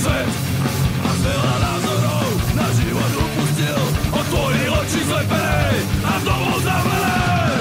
svet a veľa názorov na život upustil. Otvoril oči zlepené a domov zavlené.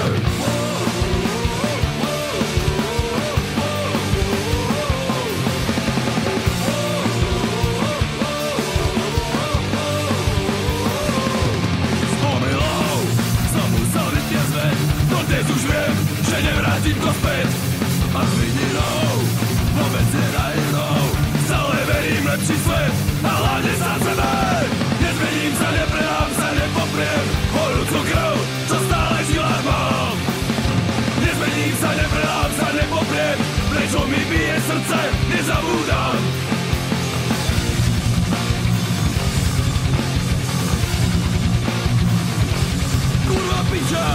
Dnes už viem, že nevrátim to späť. A s vidinou, vôbec nenaivnou, stále verím lepší svet a hlavne sám sebe. Nezmením sa, nepredám sa, nepopriem horúcu krv, čo stále v žilách mám. Nezmením sa, nepredám sa, nepopriem, prečo mi bije srdce, nezabúdam. Kurva piča!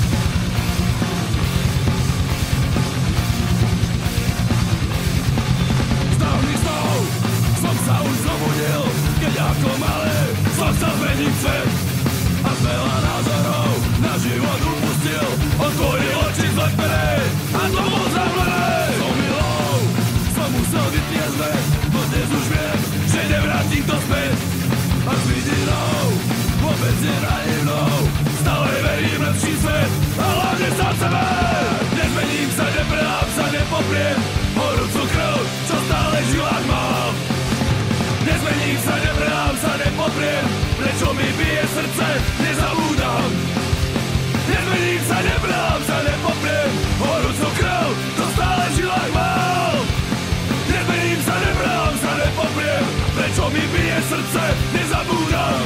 Som sa už zobudil, keď ako malý som sa zmeniť svet a z veľa názorov na život upustil. Otvoril oči zlepené a domov zavlené. Som milou, som musel byť triezve, no dnes už viem, že nevrátim to späť. A s vidinou, vôbec nenaivnou, stále verím lepší svet a hlavne sám sebe. Nezmením sa, nepredám sa, nepopriem horúcu krv, čo stále v žilách mám. Nezmením sa, nepredám sa, nepopriem, prečo mi bije srdce, nezabúdam. Nezmením sa, nepredám sa, nepopriem horúcu krv, čo stále v žilách mám. Nezmením sa, nepredám sa, nepopriem, prečo mi bije srdce, nezabúdam.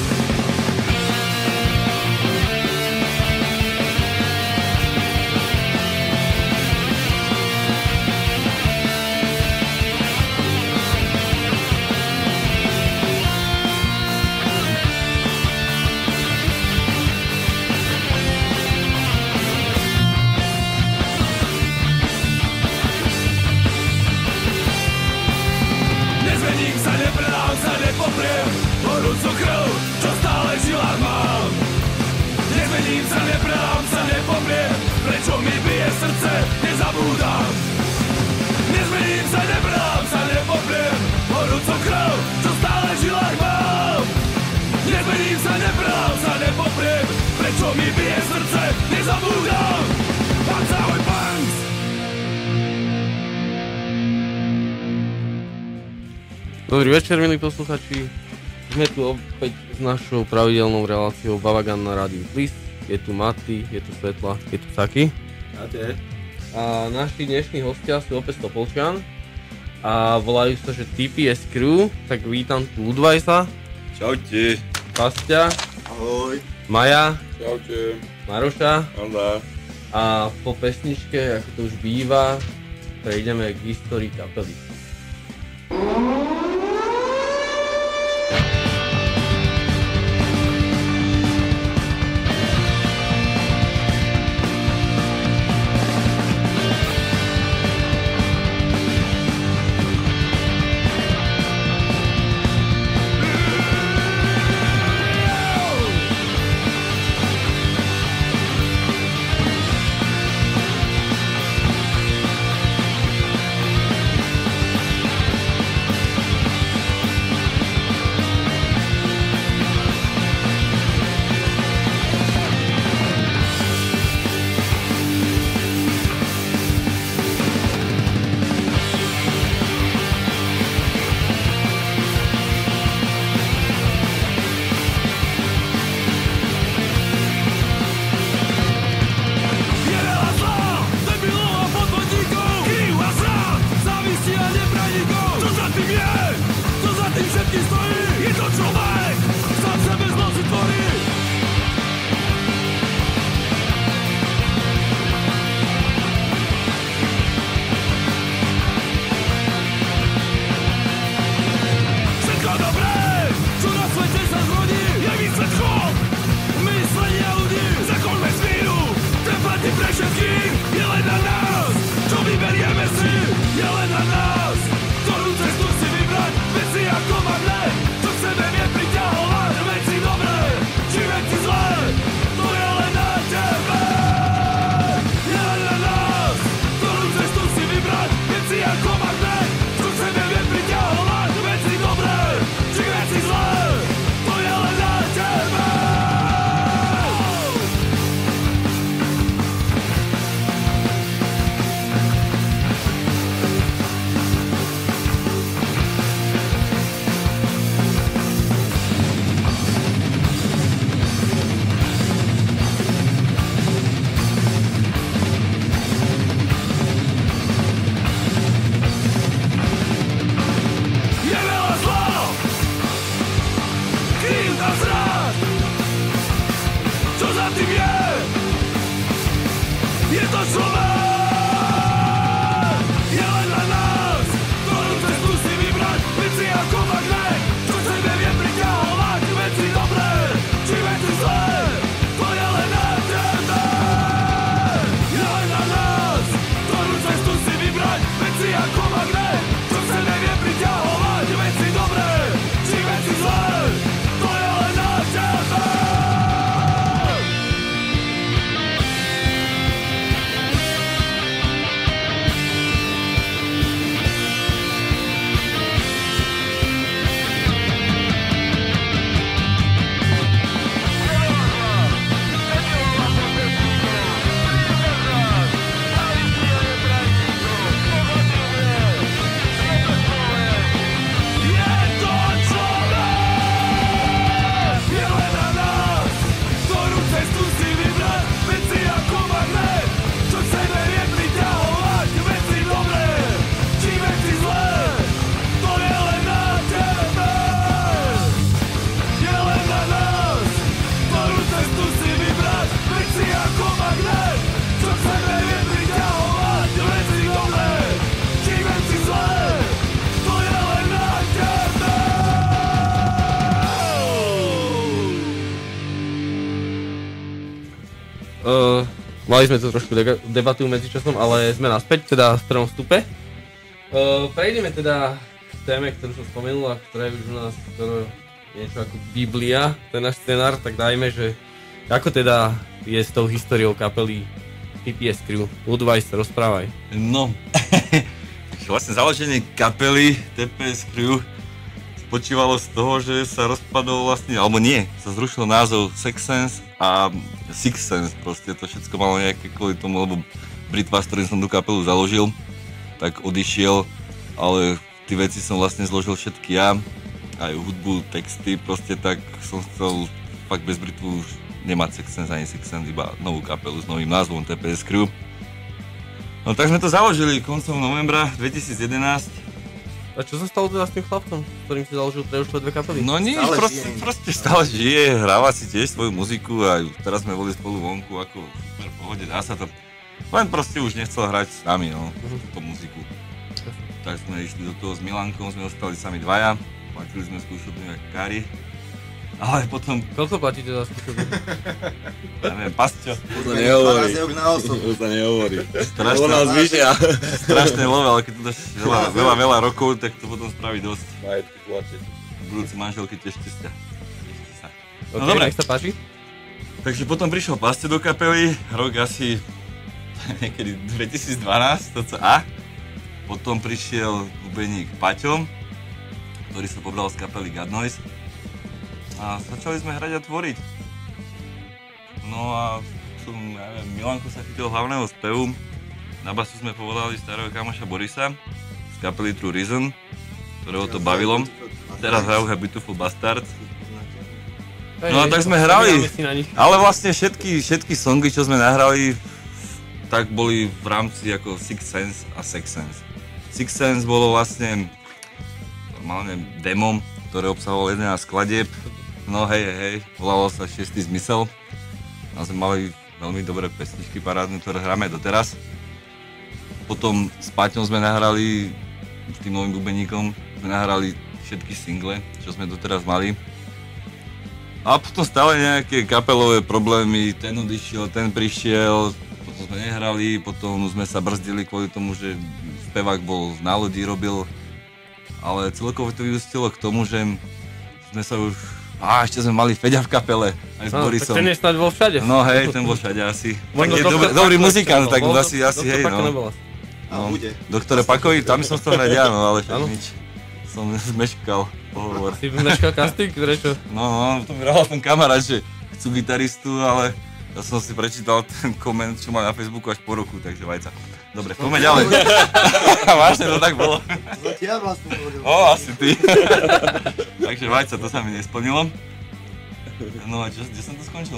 Nepopriem horúcu krv, čo stále v žilách mám. Nezmením sa, nepredám sa, nepopriem, prečo mi bije srdce, nezabúdam. Nezmením sa, nepredám sa, nepopriem horúcu krv, čo stále v žilách mám. Nezmením sa, nepredám sa, nepopriem, prečo mi bije srdce, nezabúdam. Pán Ahoj Punks! Dobrý večer, milí posluchači. Sme tu opäť s našou pravidelnou reláciou Bavagan na rádiu Plus. Je tu Mati, je tu Svetla, je tu Saki. A naši dnešní hostia sú opäť Topolčian a volajú sa, že TPS Crew. Tak vítam tu Ludvajsa. Čaute. Pastia. Ahoj. Maja. Čaute. Maroša. Ahoj. A po pesničke, ako to už býva, prejdeme k histórii kapely. Je len na nás, ktorú cestu si vybrať, veci ako máme, čo chceme vie pri Mali sme tu trošku debatu medzičasom, ale sme naspäť, teda v prvom vstupe. Prejdeme teda k téme, ktorú som spomenul a ktorá je už u nás niečo ako Biblia, ten náš scenár, tak dajme, že ako teda je s tou históriou kapely TPS Crew. Ludweiss, rozprávaj. No, vlastne založenie kapely TPS Crew spočívalo z toho, že sa rozpadol vlastne, alebo nie, sa zrušil názov Sex Sense a Six Sense, proste to všetko malo nejaké kvôli tomu, lebo Britva, s ktorým som tú kapelu založil, tak odišiel, ale tie veci som vlastne zložil všetky ja, aj hudbu, texty, proste tak som chcel fakt bez Britvu už nemať Sex Sense ani Six Sense, iba novú kapelu s novým názvom TPS Crew. No tak sme to založili koncom novembra 2011. A čo sa stalo teda s tým chlapcom, s ktorým si založil už dve kapely? No nič, proste stále žije, hráva si tiež svoju muziku a teraz sme boli spolu vonku, ako super pohode, dá sa to. Len proste už nechcel hrať s nami, no, tú muziku. Tak sme išli do toho s Milankom, sme ostali sami dvaja, platili sme skúšobnú jak kári. Ale potom... Koľko platíte za skúšobnú? Ja neviem, Pasťo. Už sa nehovorí. Strašné love, ale keď tu dáš veľa rokov, tak to potom spraví dosť. Majetky tlačiť. Budúci manželky tešte sa. No dobre, nech sa páči. Takže potom prišiel Pasťo do kapely, rok asi niekedy 2012, to co a. Potom prišiel bubeník Paťo, ktorý sa pobral z kapely God Noise. A začali sme hrať a tvoriť. No a Milanko sa chytil hlavného spevu. Na basu sme povolali starého kamoša Borisa z kapely True Reason, ktorého to bavilo. Teraz hrajú Beautiful Bastards. No a tak sme hrali, ale vlastne všetky songy, čo sme nahrali, tak boli v rámci ako Six Sense a Sex Sense. Six Sense bolo vlastne normálne demo, ktoré obsahovalo 11 skladieb. No hej, volalo sa Šiestý zmysel. A sme mali veľmi dobré pesničky parádne, ktoré hráme doteraz. Potom s Paťom sme nahrali, s tým novým bubeníkom, sme nahrali všetky single, čo sme doteraz mali. A potom stále nejaké kapelové problémy, ten odišiel, ten prišiel, potom sme nehrali, potom sme sa brzdili kvôli tomu, že spevák bol na lodi, robil. Ale celkovo to vyústilo k tomu, že sme sa už... ešte sme mali Feďa v kapele, aj s Borisom. Tak ten je snáď bol všade. No hej, ten bol všade asi. Tak je dobrý muzikant, tak asi hej, no. Doktore Pakovi, tam som to hrať ja, no ale však nič. Som zmeškal pohovor. Si zmeškal casting, prečo? No, to mi hral ten kamarát, že chcú gitaristu, ale ja som si prečítal ten koment, čo má na Facebooku až po roku, takže vajca. Dobre, poďme ďalej. Vážne to tak bolo. To ti ja vlastne hovoril. Asi ty. Takže vajca, to sa mi nesplnilo. No a kde som to skončil?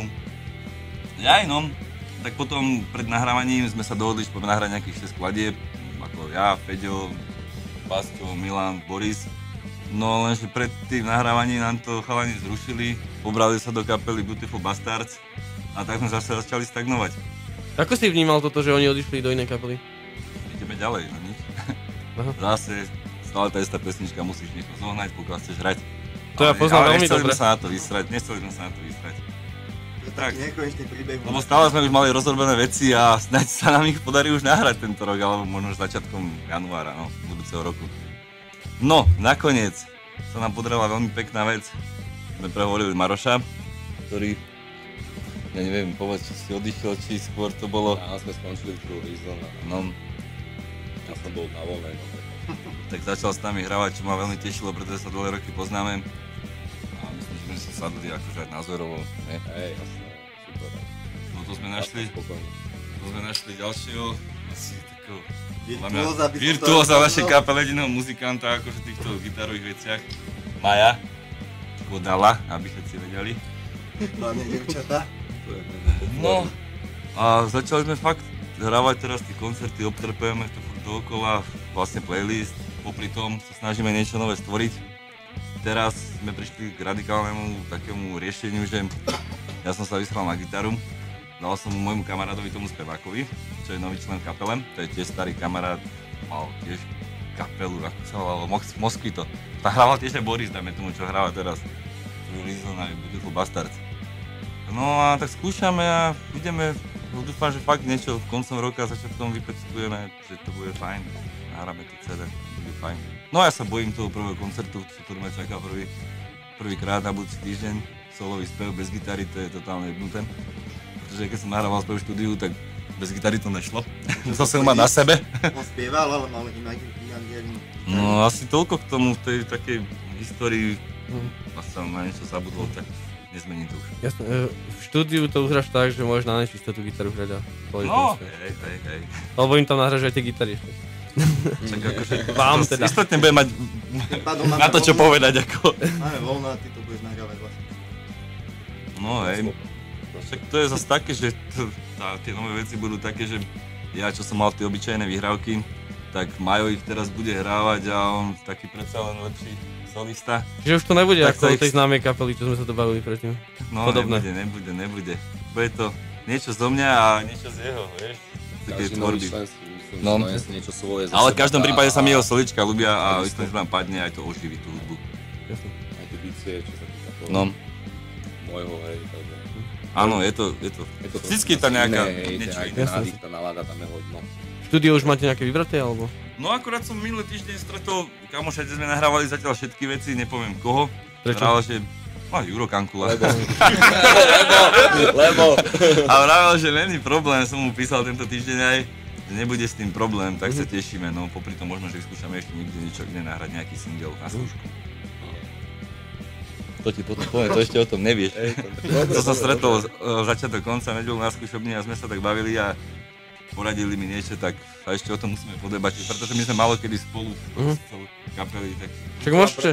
No. Tak potom pred nahrávaním sme sa dohodli, že poďme nahrať nejakých 6 skladieb. Ako ja, Feďo, Pasťo, Milan, Boris. No lenže pred tým nahrávaním nám to chalani zrušili. Pobrali sa do kapely Beautiful Bastards. A tak sme zase začali stagnovať. Ako si vnímal toto, že oni odišli do inej kapely? Ideme ďalej, no nič. Aha. Zase stále tá istá pesnička, musíš niekoho zohnať, pokiaľ chceš hrať. To ja poznám veľmi dobre. Nechceli sme sa na to vysrať. To je taký nekonečný príbeh. Lebo stále sme už mali rozrobené veci a snáď sa nám ich podarí už nahrať tento rok, alebo možno už začiatkom januára, no, budúceho roku. No, nakoniec sa nám podarila veľmi pekná vec. Sme prehovorili Maroša, ktorý, ja neviem, povedz, či si odišiel, či skôr to bolo... Áno, sme skončili v True Reason a No, ja som bol na voľnej. tak začal s nami hravať, čo ma veľmi tešilo, pretože sa dlhé roky poznáme. A myslím, že sme sa sadli akože aj názorovo, ne? Hej, jasné, super. No to sme našli ďalšieho, asi takého virtuóza našej kapele, jediného muzikanta, akože v týchto gitarových veciach. Maja, Kodala, aby všetci vedeli. Hlavne dievčatá. No, a začali sme fakt hrávať teraz tie koncerty, obtrpujeme to furt dookola, vlastne playlist, popri tom sa snažíme niečo nové stvoriť. Teraz sme prišli k radikálnemu takému riešeniu, že ja som sa vyskal na gitaru, dal som mu môjmu kamarádovi, tomu spevákovi, čo je nový člen kapele, to je tiež starý kamarát, mal tiež kapelu, ako sa volalo, Mosquito. Tam hrával tiež aj Boris, dajme tomu, čo hráva teraz. True Reason a Beautiful Bastards. No a tak skúšame a ideme, dúfam, že fakt niečo koncom roka, začiatkom vypectujeme, že to bude fajn. Nahráme to CD, bude fajn. No a ja sa bojím toho prvého koncertu, čo ma čaká prvýkrát na budúci týždeň. Solový spev bez gitary, to je totálne jebnuté. Pretože keď som nahrával spev v štúdiu, tak bez gitary to nešlo. Musel som mať na sebe. On spieval, ale mal imaginárny. No asi toľko k tomu, v tej takej histórii. Asi som na niečo zabudol, tak nezmením to už. Jasne, v štúdiu to uhráš tak, že môžeš na nečisto tú gitaru hrať a povedať. No, hej. Lebo im tam nahráš aj tie gitary ešte. Tak akože, Vám teda. istotne budem mať na to čo povedať ako. Máme voľno a ty to budeš nahrávať vlastne. No hej, však to je zase také, že tie nové veci budú také, že ja čo som mal tie obyčajné vyhrávky, tak Majo ich teraz bude hrávať a on taký predsa len lepší solista. Čiže už to nebude Tak ako sa o tej známej kapely, čo sme sa to bavili predtým. No Podobné. nebude. Bude to niečo zo mňa a niečo z jeho, vieš. Také Každý nový tvorby. člen si myslím, No. že donesie niečo svoje za Ale v seba každom prípade sa mi a- jeho solička ľúbia a Takisto. istotne, že vám padne aj to oživí tú hudbu. Jasne. Aj tie bicie, čo sa týka toho No, môjho, hej, takže... áno, je to. Je to Vždycky je tam nejaká iné, hej, niečo aj iné. ten Jasné. nádych, tá nálada tam je hodno. V štúdiu už máte nejaké vybraté, alebo? No akurát som minulý týždeň stretol kamoša, kde sme nahrávali zatiaľ všetky veci, nepoviem koho. Prečo? Vravel, že Juro Kankula. Lebo... A vravel, že není problém, som mu písal tento týždeň aj, že nebude s tým problém, tak sa tešíme, no popri tom možno, že vyskúšame ešte niekde niečo iné nahrať, nejaký single na skúšku. To ti potom poviem, to ešte o tom nevieš. To som stretol začiatok konca nedeľu na skúšobni a sme sa tak bavili a poradili mi niečo, tak sa ešte o tom musíme podebatiť, pretože my sme malo kedy spolu celú kapely, tak... Však môžete.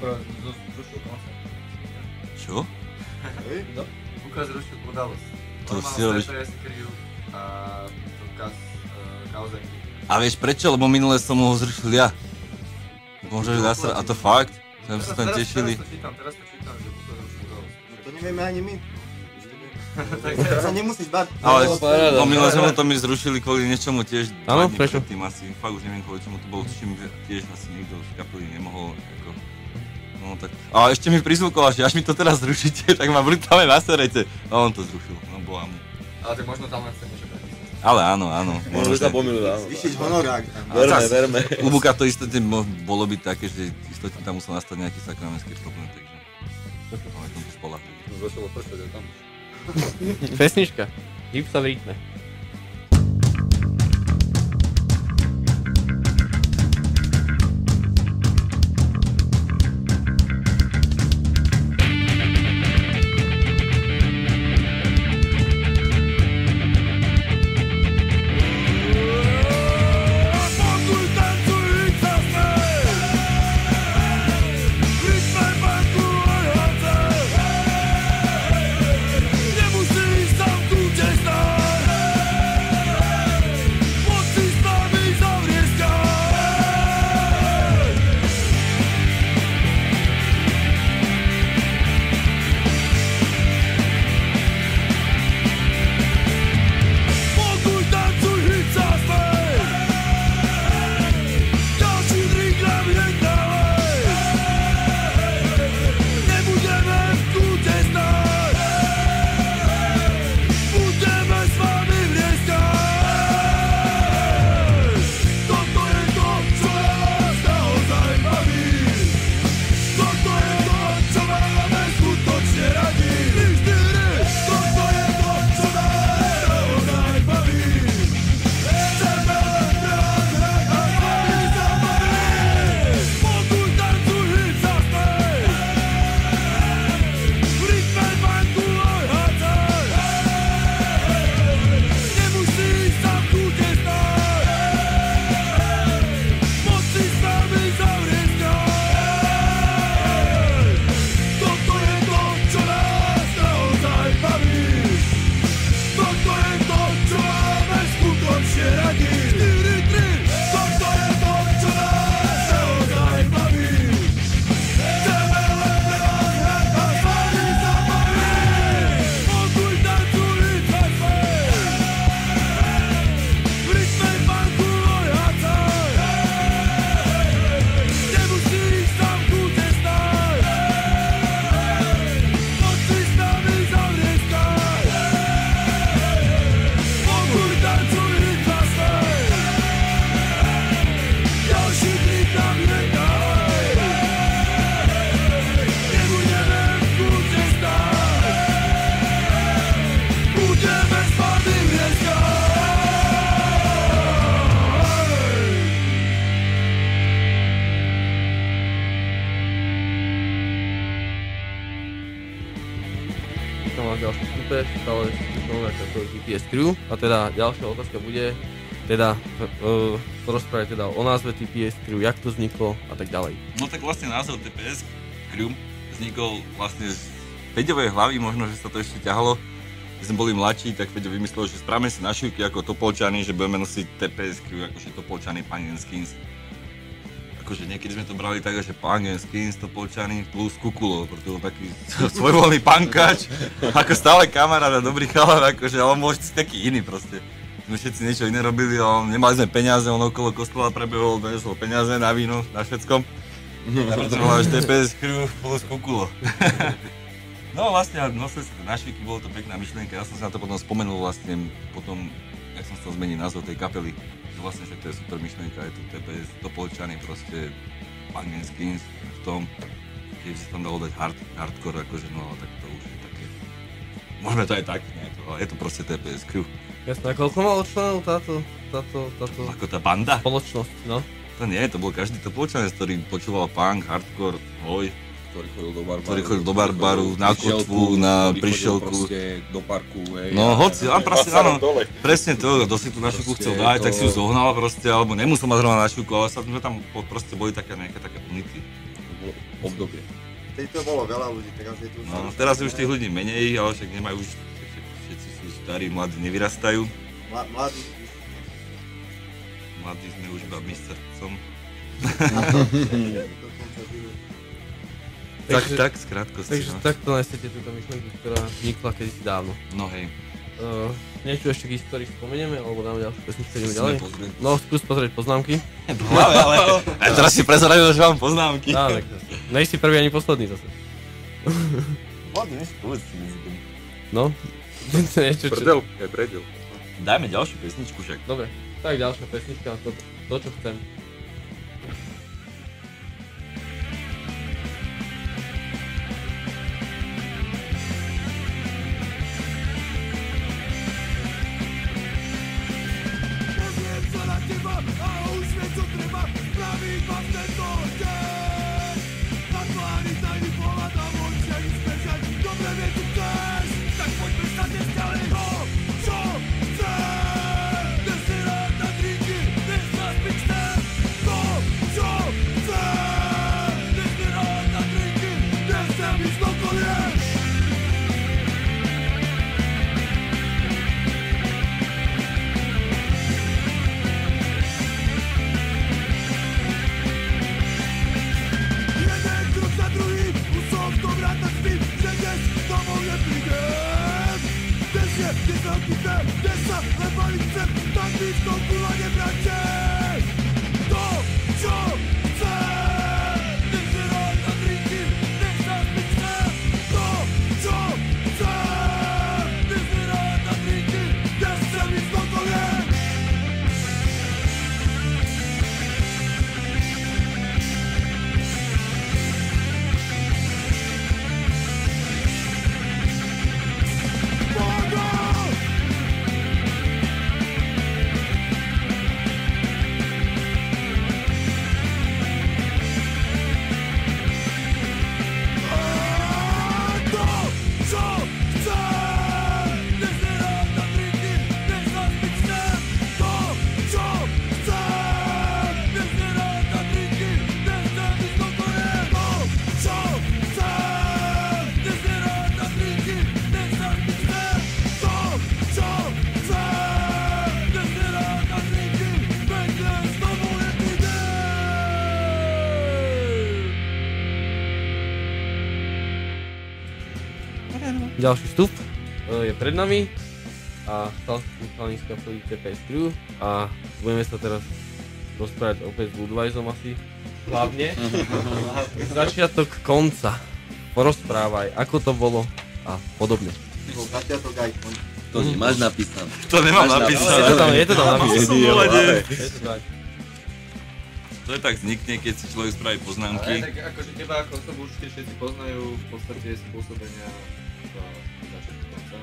Čo? Buka zrušil udalosť. To si robíš. A to kauzenky. A vieš prečo? Lebo minule som ho zrušil ja. Môžeš a to fakt? Sme sa tam tešili. Teraz to čítam, že Buka zrušil udalosť. To nevieme ani my. Tak sa nemusíš bať. Ale no minule sme to my zrušili kvôli niečomu tiež. Áno, 2 dní prečo? predtým asi, fakt už neviem kvôli čomu to bolo, tuším, že tiež asi niekto z kapely nemohol, ako... No tak, a ešte mi prizvukoval, že až mi to teraz zrušíte, tak ma brutálne naserete. A on to zrušil, no bola mu. Ale tak možno tam len chce niečo premyslieť. Ale áno, Možno sa pomýlil, áno. Zvýšiť honorák tam. Verme. U Buka to istotne bolo byť také, že istotne tam musel nastať nejaký sakramentský problém, takže... Ale som to spolahli. Začalo pršať aj tam. Pesnička. Hýb sa v rytme. Pokój, tancuj, idź za sny. Rytmem banku ojocem. Nie musisz tam tu gdzieś znać. vítam vás ďalšie vstupe, stále to TPS Crew. A teda ďalšia otázka bude, teda porozprávať teda o názve TPS Crew, jak to vzniklo a tak ďalej. No tak vlastne názov TPS Crew vznikol vlastne z Peďovej hlavy, možno, že sa to ešte ťahalo. Keď sme boli mladší, tak Peďo vymyslel, že správame si našivky ako Topolčany, že budeme nosiť TPS Crew, akože Topolčany, Punk and Skins. Akože niekedy sme to brali tak, že Punk and Skins, Topolčany plus Kukulo, pretože bol taký svojvoľný punkač, ako stále kamarát a dobrý chalán, akože, ale on bol taký iný proste. My všetci niečo iné robili, ale nemali sme peniaze, on okolo kostola prebehol, donesol peniaze na víno, na všetkom. A preto bola až TPS Crew plus Kukulo. No vlastne, nosili sa tie našviky, bolo to pekná myšlienka, ja som si na to potom spomenul vlastne potom, jak som chcel zmeniť názov tej kapely, že vlastne, že to je super myšlienka, je to TPS, Topolčany, proste Punk and Skins v tom, keď sa tam dalo dať hardcore, akože no, tak to už je také, môžeme to aj tak, nie, ale je to proste TPS Crew. Jasné, a koľko malo členov táto Ako tá banda? spoločnosť, no? To nie, to bol každý Topolčanec, ktorý počúval punk, hardcore, hoj, Ktorý chodil do barbaru, na kotvu, na prišielku. Proste do parku, hej. No hoci, áno, presne to, kto si tú našivku chcel dať, tak si ju zohnal proste, alebo nemusel mať zrovna našivku, ale sa sme tam proste boli také nejaké unity. Obdobie. Teď to bolo veľa ľudí, teraz je tu... No, teraz je už tých ľudí menej, ale však nemajú už, všetci sú starí, mladí nevyrastajú. Mladí sme už iba my srdcom. Tak, skrátkosti, Takže no. takto nesete túto myšlenku, ktorá vznikla kedysi dávno. No hej. Niečo ešte k histórii spomenieme, alebo dáme ďalšiu pesničku, ideme Sme ďalej? pozrieť. No, skús pozrieť poznámky. Ale teraz si prezradil, že mám poznámky. Á, tak nejsi prvý ani posledný zase. Ladne, povedz si medzi tým. No, niečo, čo... Prdel, aj predel. Dajme ďalšiu pesničku však. Dobre, tak ďalšia pesnička, to čo chcem. Pozriem sa na teba a už vie, čo treba spraviť vám tento deň. Na tvári tajný pohľad a v očiach ich zbežať. Dobre vie, tu chceš, tak poďme sa dnes ďalej. Ho, čo chceš? Dnes si rád na drinky, dnes nás piť chcem. To, čo chceš? Dnes si rád na drinky, dnes chcem ísť do kolien. Jeden krok za druhým, už som v tom rád tak spím, že dnes domov neprídem. Dnes je, dnes sa odpíte, dnes sa lebali chcem, tak víc to kurva nebráte. To, čo chcem, dnes je rád na drinky, dnes sa spiť chcem. To, čo chcem, dnes je rád na drinky, dnes chcem ísť do kolien. Ďalší vstup je pred nami a stal sa tým chalní z kapely TPS Crew a budeme sa teraz rozprávať opäť s Woodwiseom asi hlavne. Začiatok konca, porozprávaj, ako to bolo a podobne. Začiatok aj konč. To nemáš napísané. To nemám Máš napísané. Je to tam napísané. Je Je to tak. To je tak vznikne, keď si človek spraví Ale poznámky. tak akože teba ako osobu určite všetci poznajú v podstate spôsobenia začiatku konca.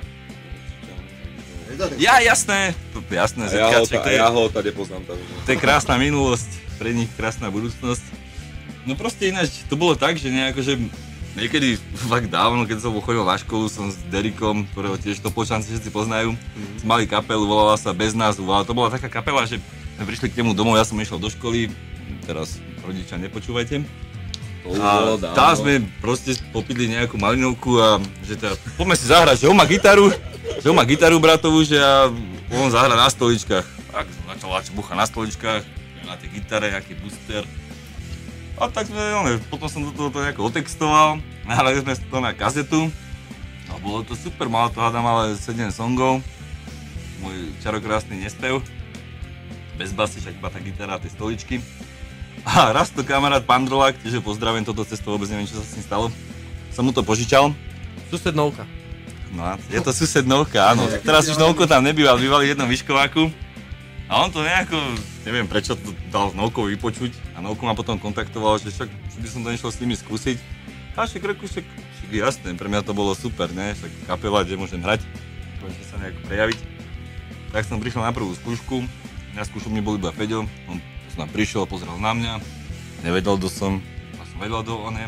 Ja, jasné, A Zetkáček, ja ho tady poznám. to je krásna minulosť, pre nich krásna budúcnosť. No proste ináč, to bolo tak, že nejako, že niekedy fakt dávno, keď som chodil na školu, som s Derikom, ktorého tiež Topolčanci všetci poznajú, mali kapelu, volala sa Bez názvu, ale to bola taká kapela, že sme prišli k nemu domov, ja som išiel do školy, teraz rodičia nepočúvajte. A tam sme proste popili nejakú malinovku a že teda poďme si zahrať, že on má gitaru bratovú, že on zahra na stoličkách. Tak som začal buchať na stoličkách, na tej gitare, nejaký booster. A tak sme, potom som to nejako otextoval, nahrali sme to na kazetu. A bolo to super, malo to hádam ale 7 songov. Môj čarokrásny nespev. Bez basy, však iba tá gitara a tie stoličky. A raz to kamarát Pandrolák, tiež pozdravím toto cesto, vôbec neviem, čo sa s ním stalo. Som mu to požičal. Susednovka. No, je to susednovka, áno. Teraz už Novko tam nebýval, bývali v jednom výškováku. A on to nejako, neviem prečo to dal Novkovi vypočuť. A Novko ma potom kontaktoval, že však by som to nešiel s nimi skúsiť. A však reku, však jasné, pre mňa to bolo super, ne? Však kapela, kde môžem hrať, môžem sa nejako prejaviť. Tak som prišiel na prvú skúšku. Na skúšku mi bol iba Feďo. On som prišiel, pozrel na mňa, nevedel, kto som, a som vedel, kto on je.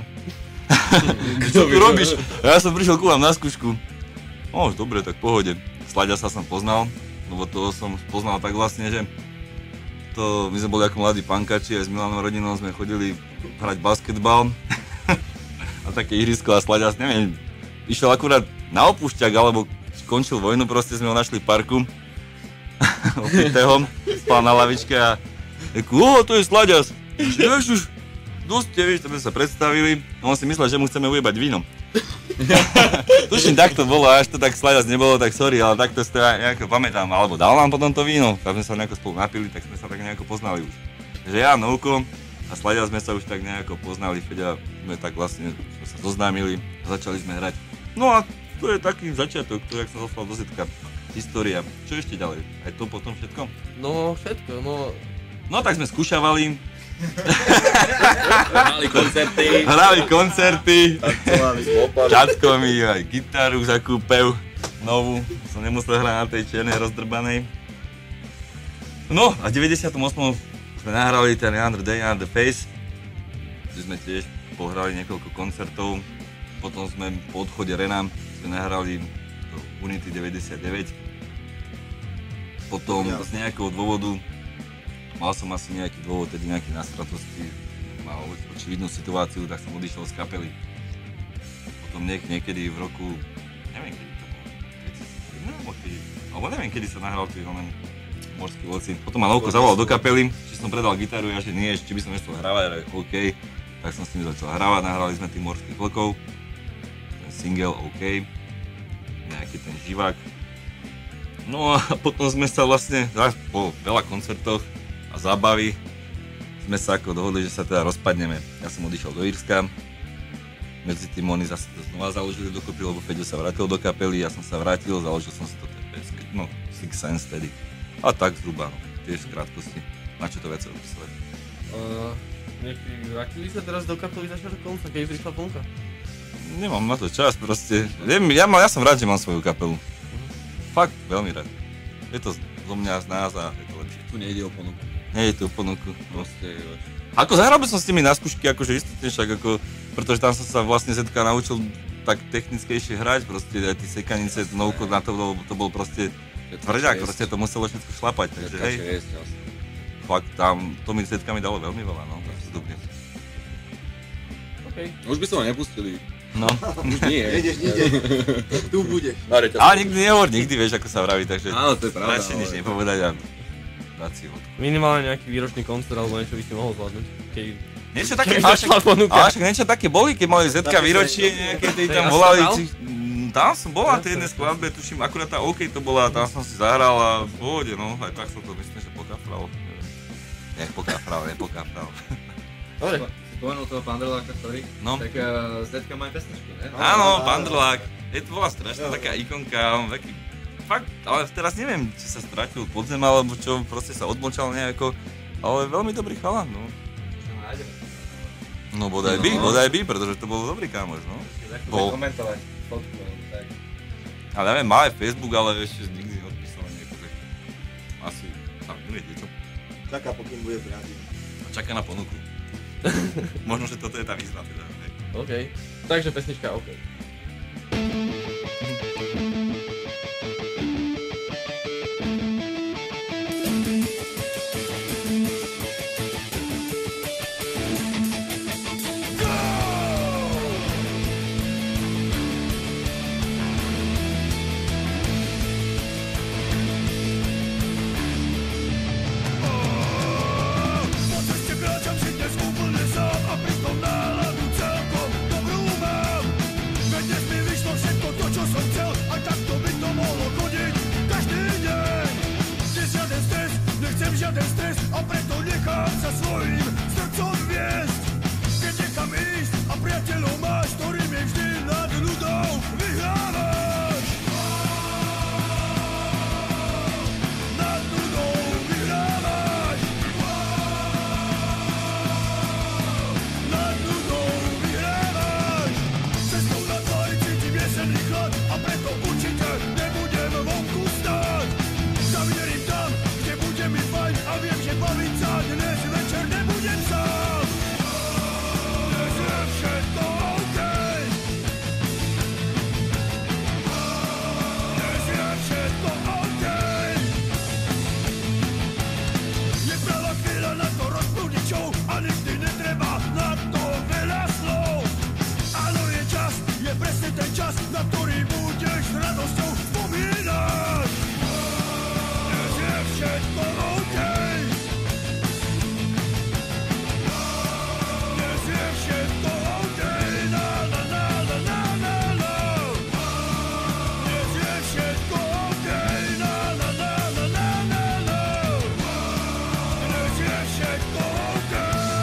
Čo tu robíš? A ja som prišiel ku vám na skúšku. Dobre, tak pohode. Slaďa sa som poznal, lebo toho som poznal tak vlastne, že my sme boli ako mladí pankači, aj s Milanou rodinou sme chodili hrať basketbal. A také ihrisko a Slaďa, neviem, išiel akurát na opúšťak, alebo skončil vojnu, proste sme ho našli v parku. Opitého, spal na lavičke a to je Slaďas. Vieš už, dosť, vieš, to sme sa predstavili. On si myslel, že mu chceme ujebať víno. Tuším, tak to bolo, až to tak Slaďas nebolo, tak sorry, ale takto si to nejako pamätám. Alebo dal nám potom to víno, tak sme sa nejako spolu napili, tak sme sa tak nejako poznali už. Že ja, Novko a Slaďas sme sa už tak nejako poznali, Feďa sme tak vlastne sme sa zoznámili a začali sme hrať. No a to je taký začiatok, to jak som dostal do Zetka. História. Čo ešte ďalej? Aj to potom všetko? No všetko, No tak sme skúšavali. Hrali koncerty. Čacko mi aj gitaru zakúpev novú. Som nemusel hrať na tej čiernej rozdrbanej. No a v 98. sme nahrali ten Under Day and the Face. Kde sme tiež pohrali niekoľko koncertov. Potom sme po odchode Rena nahrali Unity 99. Potom z nejakého dôvodu mal som asi nejaký dôvod, tedy nejaké nastratosti, mal očividnú situáciu, tak som odišiel z kapely. Potom niekedy v roku, neviem kedy to bolo, alebo neviem kedy sa nahral tý Morský vlci. Potom ma Novko zavolal do kapely, či som predal gitaru, ja že nie, či by som nechcel hrávať, OK. Tak som s nimi začal hrávať, nahrali sme tých Morských vlkov, ten single OK, nejaký ten živák. No a potom sme sa vlastne, po veľa koncertoch a zábavy, sme sa ako dohodli, že sa teda rozpadneme. Ja som odišiel do Írska, medzi tým oni zase znova založili dokopy, lebo Feďo sa vrátil do kapely, ja som sa vrátil, založil som si to Six Sense tedy. A tak zhruba, tiež v krátkosti. Na čo to viac opísať? Vrátili sa teraz do kapely začať konca, keď prišla plnka? Nemám na to čas proste. Ja som rád, že mám svoju kapelu. Fakt, veľmi rád. Je to zo mňa, z nás a je to lepšie. Tu nejde o ponuku. Nejde tu o ponuku. Proste, ako zahral by som s nimi na skúšky, akože istotne však, pretože tam som sa vlastne Zetka naučil tak technickejšie hrať, proste aj tí sekanice, Novko na to bol proste tvrdák, proste to muselo všetko šlapať, takže hej. Fakt tam, to mi Zetka mi dalo veľmi veľa, no, vstupne. Okay. Už by som ho nepustili. No. Už nie. Nejdeš nikde. Tu budeš. Ale nikdy nehovor, nikdy vieš, ako sa vraví, takže áno, to je pravda, radšej nič nepovedať a dať si vodku. Minimálne nejaký výročný koncert alebo niečo by si mohol zvládnuť. Niečo také, ale však niečo také boli, keď mali Zetka výročie, nejaké tej tam volali. Tam som bola na tej jednej skladbe, tuším, akurát tá OK to bola, tam som si zahral a v pohode, no, aj tak som to myslím, že pokafral. Nepokafral. Dobre. Spomenul toho Pandroláka, sorry. No. Tak Zetka má pesničku, ne? Áno, Pandrolák. To bola strašná taká ikonka, on taký, fakt, ale teraz neviem, či sa stratil podzem, alebo čo, proste sa odmočal nejako, ale veľmi dobrý chalan, no. No bodaj by, pretože to bol dobrý kámoš, no. Bol. Komentovať fotku, tak. Ale neviem, má aj Facebook, ale ešte nikdy neodpísal nieko, tak asi, tam neviete čo. Čaká, pokým bude v rádiu. Čaká na ponuku. Možno, že toto je tá výzva teda, hej. OK. Takže pesnička OK. Žiaden stres a preto nechám sa svojím srdcom viesť. Keď nechám ísť a priateľov máš, ktorým je vždy nad ľudou vyhrávaš. Nad ľudou vyhrávaš. Nad ľudou vyhrávaš. Cestou na tvári cítim jesenný chlad a preto určite nebudem vonku stáť. Zavierím tam, kde bude mi fajn a viem, že baviť sa dnes večer nebudem sám. Dnes je všetko OK. Dnes je všetko OK. Je pravá chvíľa na to rozprúdiť show a nikdy netreba na to veľa slov. Áno, je čas, je presne ten čas, na ktorý budeš s radosťou spomínať. Všetko OK. Dnes je všetko OK. Na na na na na na na. Dnes je všetko OK. Na na na na na na na. Dnes je všetko OK.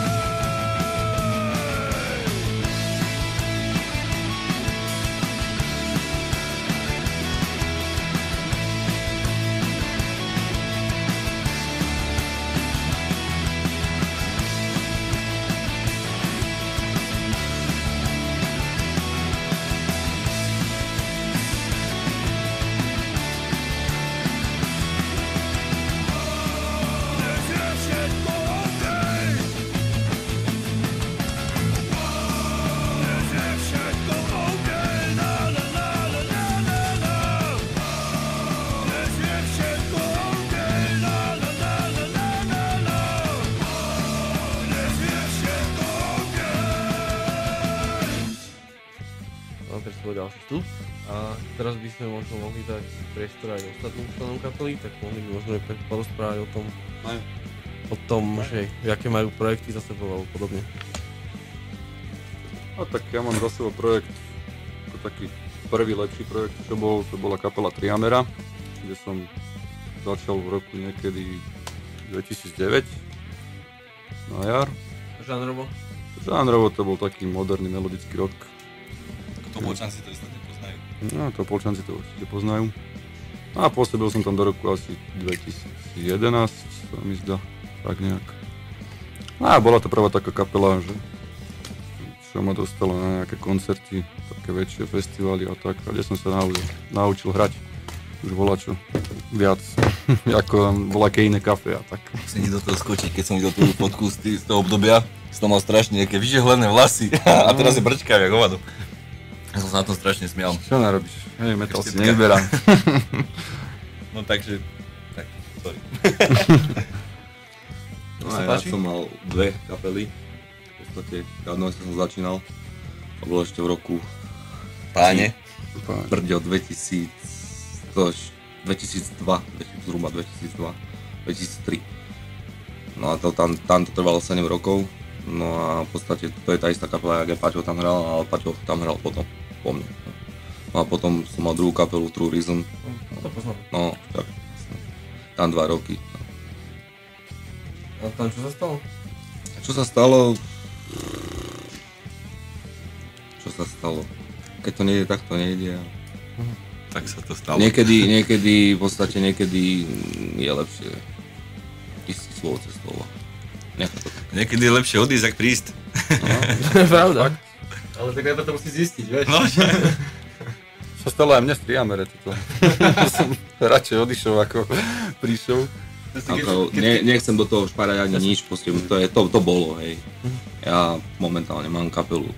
Ďalší vstup a teraz by sme možno mohli dať priestor aj ostatným členom kapely, tak mohli by možno porozprávať o tom, že aké majú projekty za sebou alebo podobne. A tak ja mám za sebou projekt, to taký prvý lepší projekt, čo bol, to bola kapela Triamera, kde som začal v roku niekedy 2009 na jar. Žánrovo? Žánrovo to bol taký moderný melodický rock. Topolčanci to istotne poznajú. No, Topolčanci to určite poznajú. A pôsobil som tam do roku asi 2011, sa mi zdá, tak nejak. No a bola to prvá taká kapela, že čo ma dostala na nejaké koncerty, také väčšie festivály a tak, kde som sa naučil hrať už volačo viac, ako voľaké iné kafe a tak. Musím ti do toho skočiť, keď som videl tú fotku z toho obdobia, som mal strašne nejaké vyžehlené vlasy a teraz je brčkav jak hovado. Ja som sa na tom strašne smial. Čo narobíš? Hej, metal si nevyberám. No takže, tak, sorry. No a ja som mal dve kapely, v podstate dávno som začínal, to bolo ešte v roku Páne. Brďo 2002, zhruba 2002, 2003. No a to, tam to trvalo 7 rokov, no a v podstate to je tá istá kapela, jak Paťo tam hral, ale Paťo tam hral potom po mne. No a potom som mal druhú kapelu True Reason. To poznám. No, tak. Tam 2 roky. A tam čo sa stalo? Čo sa stalo? Čo sa stalo? Keď to nejde, tak to nejde. Tak sa to stalo. Niekedy, v podstate niekedy je lepšie ísť slovo cez slovo. Niekedy je lepšie odísť, ak prísť. To je pravda. Ale tak najprv to musí zistiť, vieš? No, Čo stalo aj mne v Triamere toto. Som radšej odišiel ako prišiel. Nechcem do toho špárať ani nič, proste to bolo, hej. Ja momentálne mám kapelu, som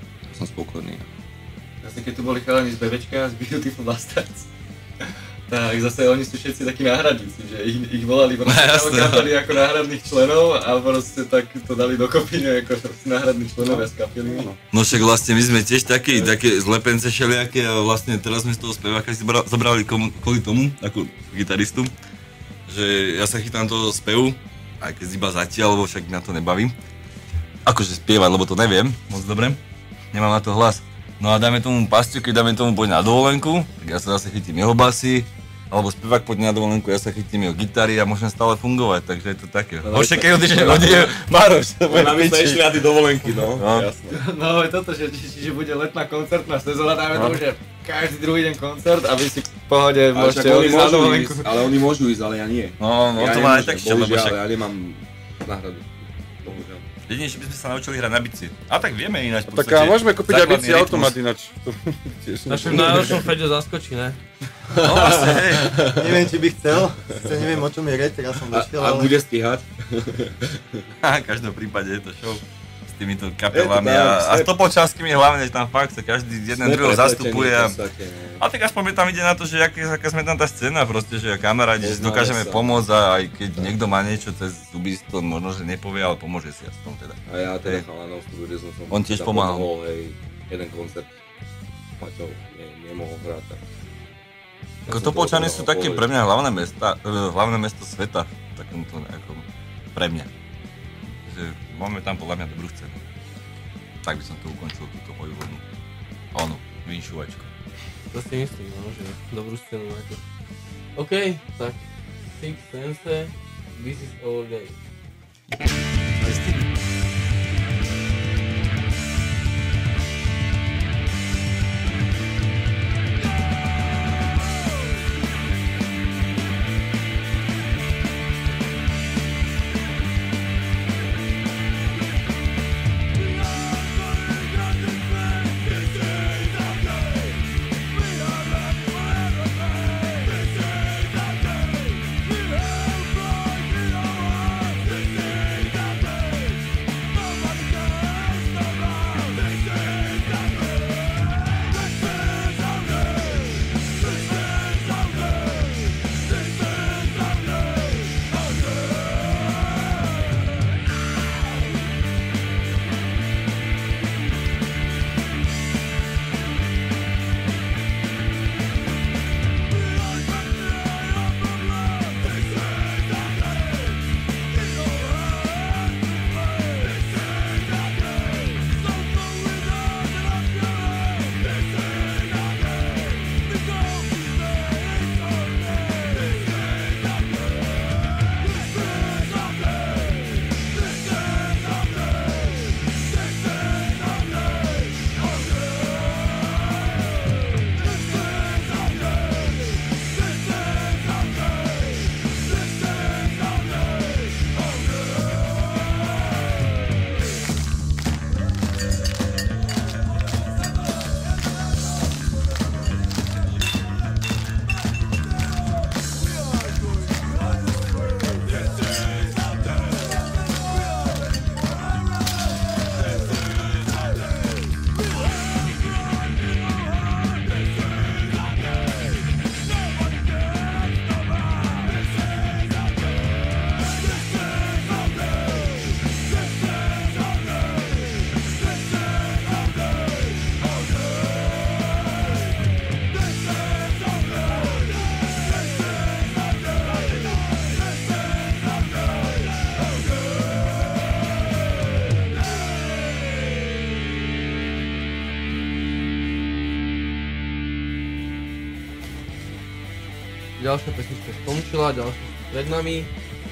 som spokojný. Vlastne keď tu boli chalani z BBčka, z Beautiful Bastards, tak zase oni sú všetci takí náhradníci, že ich volali kapely ako náhradných členov a proste tak to dali dokopy ako náhradní členovia z kapely. No však vlastne my sme tiež také zlepence všelijaké a vlastne teraz sme z toho speváka si zobrali kvôli tomu, ako gitaristu, že ja sa chytám toho spevu, aj keď iba zatiaľ, lebo však na to nebavím. Akože spievať, lebo to neviem moc dobre, nemám na to hlas. No a dáme tomu Pasťu, keď dáme tomu poď na dovolenku, tak ja sa zase chytím jeho basy, alebo spevák poď na dovolenku, ja sa chytím jeho gitary a môžem stále fungovať, takže je to také. Hoď keď odíde Maroš, to bude my sme išli na tie dovolenky, no. Jasné. No je toto, že bude letná koncertná sezóna, dáme tomu, že každý druhý deň koncert a vy si v pohode môžete odísť na dovolenku. Ale oni môžu ísť, ale ja nie. No to má aj tak ešte, lebo však... Ja nemám náhradu. Bohužiaľ. Jedine, že by sme sa naučili hrať na bicie. A tak vieme ináč v podstate. Tak môžeme kúpiť aj bicie automat ináč. Našim najhoršom Feďo zaskočí, ne? No vlastne, hej. Neviem, či by chcel, sice neviem, o čom je reč, teraz som došiel, ale... A bude stíhať? V každom prípade je to show s týmito kapelami a s Topolčanskými hlavne, že tam fakt sa každý jeden druhého zastupuje a tak aspoň mi tam ide na to, že aká sme tam tá scéna proste, že kamarádi, že dokážeme pomôcť a aj keď niekto má niečo cez zubisto, možno, že nepovie, ale pomôže si aspoň teda. A ja teda chalanov v štúdiu, som on tiež pomáhal. Hej, jeden koncert Paťov nemohol hrať, tak... Topolčany sú také pre mňa hlavné mesto sveta, takomto nejakom, pre mňa. Že máme tam podľa mňa dobrú scénu. Tak by som to ukončil, túto moju vlnu. Ono, vinšuvačku. To si myslím, no, že dobrú scénu máte. OK, tak Six Sense, This is our day. Ďalšia pesnička skončila, ďalšia sú pred nami.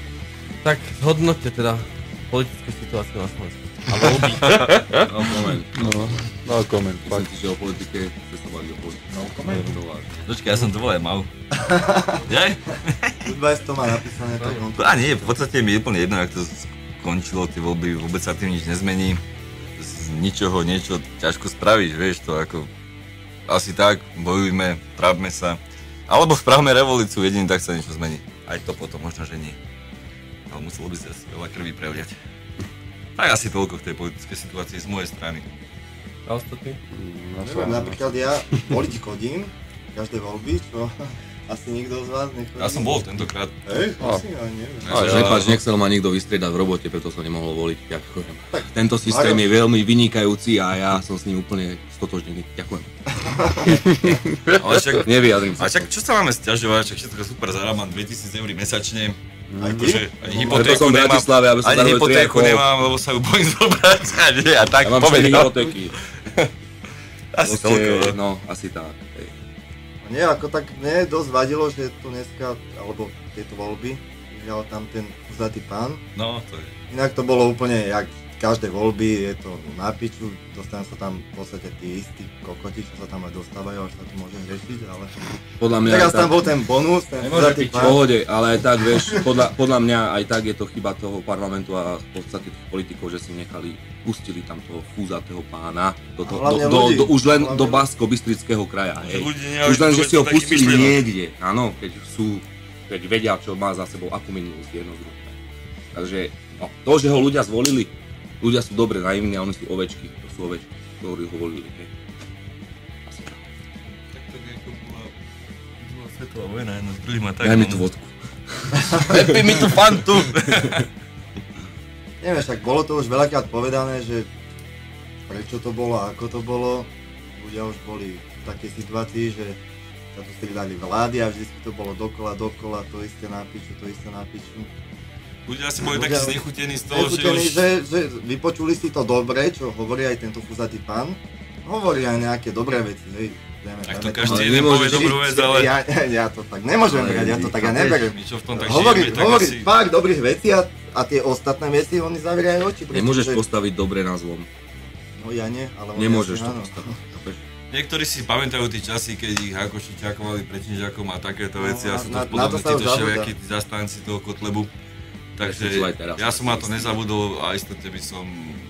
Tak zhodnoťte teda politické situácie na Slovensku. A voľby. No koment. No koment. Myslím si, že o politike chce sa baviť o politike. No koment. Počkaj, ja som to volaj mal. Jaj? Goodbye to má napísané tak on. A nie, v podstate mi je úplne jedno, jak to skončilo, tie voľby, vôbec sa tým nič nezmení. Z ničoho niečo ťažko spravíš, vieš to ako... Asi tak, bojujme, trápme sa. Alebo spravme revolúciu, jedine tak sa niečo zmení. Aj to potom možno, že nie. Ale muselo by sa veľa krvi preliať. Tak asi toľko v tej politickej situácii z mojej strany. A ostatní? Neviem, napríklad ja voliť chodím, každé voľby, čo asi nikto z vás nechodí. Ja som bol tentokrát. Hej, asi, ja neviem. Prepáč, nechcel ma nikto vystriedať v robote, preto som nemohol voliť. Ďakujem. Tento systém je veľmi vynikajúci a ja som s ním úplne stotožnený. Ďakujem. Ale však, Nevyjadrím a sa. však čo sa máme sťažovať, však všetko super, zarábam 2000 eur mesačne. Aj ty? Akože ani Preto hypotéku som v nemám, Bratislave, aby som ani zarobil hypotéku 3,5. nemám, lebo sa ju bojím zobrať a tak, Ja mám 4 povedal. hypotéky. Asi toľko. No, asi tak. Hej. Nie, ako tak mne dosť vadilo, že tu dneska, alebo tieto voľby, vyhral tam ten uzatý pán. No, to je. Inak to bolo úplne jak každé voľby, je to na piču, dostanú sa tam v podstate tí istí kokoti, čo sa tam aj dostávajú, až sa to môže riešiť, ale Podľa mňa teraz aj tam tak, bol ten bonus, ten Nemôže uzatý byť v pán. pohode, ale aj tak, vieš, podľa mňa aj tak je to chyba toho parlamentu a v podstate tých politikov, že si pustili tam toho fúzatého pána hlavne ľudí. už len Hlavne do ľudí. Banskobystrického kraja, hej. Ľudí nemajú Už len, že si ho taký pustili myšlienok. niekde, áno, keď vedia, čo má za sebou, akú minulosť jedno z druhé. Takže no, to, že ho ľudia zvolili, ľudia sú dobre naivní a oni sú ovečky, ktorí ho volili, hej. Asi tak. Tak to ako bola svetová vojna, jedna s druhým a tak. Daj mi tú vodku. Lepí mi tú fantu. Neviem, však bolo to už veľakrát povedané, že prečo to bolo, ako to bolo. Ľudia už boli v takej situácii, že sa tu striedali vlády a vždy to bolo dokola, to isté na piču. Ľudia asi boli takí znechutení z toho, že Nechutení, už... že vypočuli si to dobre, čo hovorí aj tento fúzatý pán. Hovorí aj nejaké dobré veci, hej. Tak to Dáme každý Ale jeden povie nemôžeš dobrú vec, ale... Ja to tak nemôžem brať, ja to tak aj neberiem. My čo v tom tak Hovorí žijeme, tak asi... pár dobrých vecí a tie ostatné veci oni zavriajú oči. Nemôžeš pretože- postaviť dobre na zlom. No ja nie, ale... oni Nemôžeš asi to áno. postaviť. chápeš? Niektorí si pamätajú tie časy, keď ich Hakoši ťakovali pred Činžakom a takéto veci a sú to na podobné to sa už títo zabúda. všelijakí tí zastanci toho Kotlebu. Takže Sú aj teraz. ja som na to nezabudol a istote by som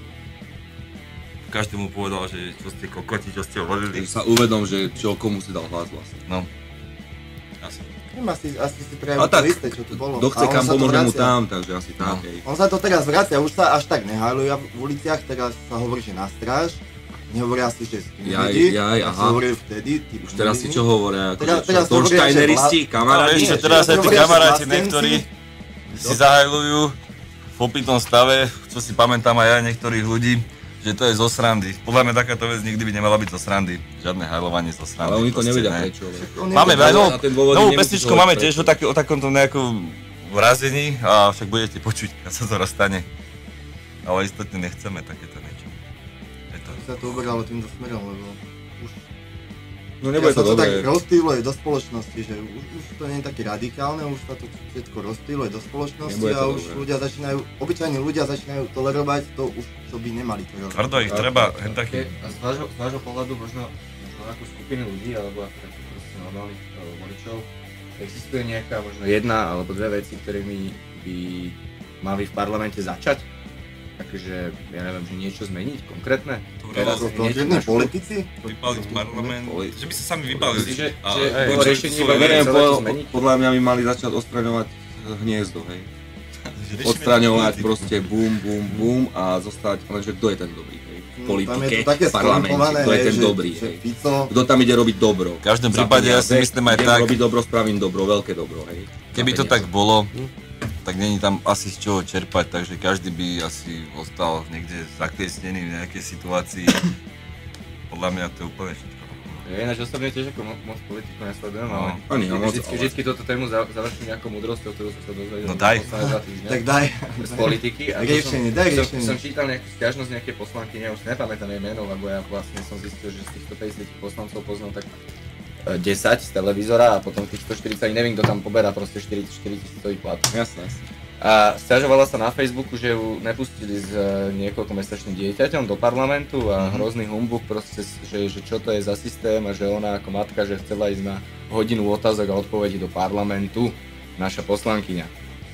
každému povedal, že čo ste kokoti, čo ste ho volili. Takže sa uvedom, že čo komu si dal hlas vlastne. No. Asi. Asi si A prejavil to tak, isté, čo tu bolo. kto chce A on kam sa to pomôže mu vracia. tam, takže asi tak, No. hej. On sa to teraz vracia, už sa až tak nehajlujú v uliciach, teraz sa hovorí, že na stráž. Nehovoria si, že Jaj, tak aha. sa hovorili vtedy. tí Už teraz si iní. čo hovoria, Teraz akože čo, hovoria, že Torsteineristi, Ale kamaráti? ešte nie, teraz že aj tí hovoria, že kamaráti vlastenci. niektorí si zahajlujú v opitom stave, čo si pamätám aj ja niektorých ľudí, že to je zo srandy. Podľa mňa takáto vec nikdy by nemala byť zo srandy. Žiadne hajlovanie zo srandy. Ale oni to proste nevedia ne. prečo. On Máme nevie, aj Na ten dôvod novú nemusíš pesničku hovoriť máme prečo. tiež o takomto nejakom vrazení a však budete počuť, keď sa to rozstane. Ale istotne nechceme takéto niečo. Je to... sa to uberalo týmto smerom, lebo už No nebude sa to to tak dobré. rozptýluje do spoločnosti, že už to nie je také radikálne, už sa to všetko rozptýluje do spoločnosti Nebude to a už dobré. ľudia začínajú, obyčajní ľudia začínajú tolerovať to už, čo by nemali tolerovať. Tvrdo ich treba, hen taký. A z vášho pohľadu možno ako skupiny ľudí, alebo ako takých proste normálnych voličov, existuje nejaká možno jedna alebo dve veci, ktorými by mali v parlamente začať? Takže, ja neviem, že niečo zmeniť konkrétne? Teraz Ako konkrétni politici? vypaliť parlament, že by sa sami vypalili. Myslíš, že Ale bolo riešenie iba Neviem, celé to zmeniť? podľa mňa by mali začať odstraňovať hniezdo, hej. že riešime Odstraňovať politiku. proste bum a zostať, lenže kto je ten dobrý, hej. V Tam je politike, to také v parlamente, skorumpované, kto je hej, ten že- dobrý, že hej. Fico, Kto tam ide robiť dobro. V každom Za prípade ja si peniaze, myslím aj idem tak, robiť dobro, spravím dobro, veľké dobro, hej. keby Za to peniaze. tak bolo, tak není tam asi z čoho čerpať, takže každý by asi ostal niekde zakliesnený v nejakej situácii. Podľa mňa to je úplne všetko. Ja ináč osobne tiež ako moc politiku nesledujem, ale Ani ja moc, ale- vždycky túto tému završím nejakou múdrosťou, ktorú som sa dozvedel No daj. za posledné 2 týždne. tak daj. Z politiky. A to Riešenie, daj riešenie. Som čítal nejakú sťažnosť nejakej poslankyne, už si nepamätám jej meno, lebo ja vlastne som zistil, že z tých 150 poslancov poznám tak 10 z televízora a potom tých 140, ani neviem, kto tam poberá proste 4 tisícový plat. Jasné. A sťažovala sa na Facebooku, že ju nepustili s niekoľkomesačným dieťaťom do parlamentu a hrozný humbuk proste, že čo to je za systém a že ona ako matka, že chcela ísť na hodinu otázok a odpovedí do parlamentu, naša poslankyňa.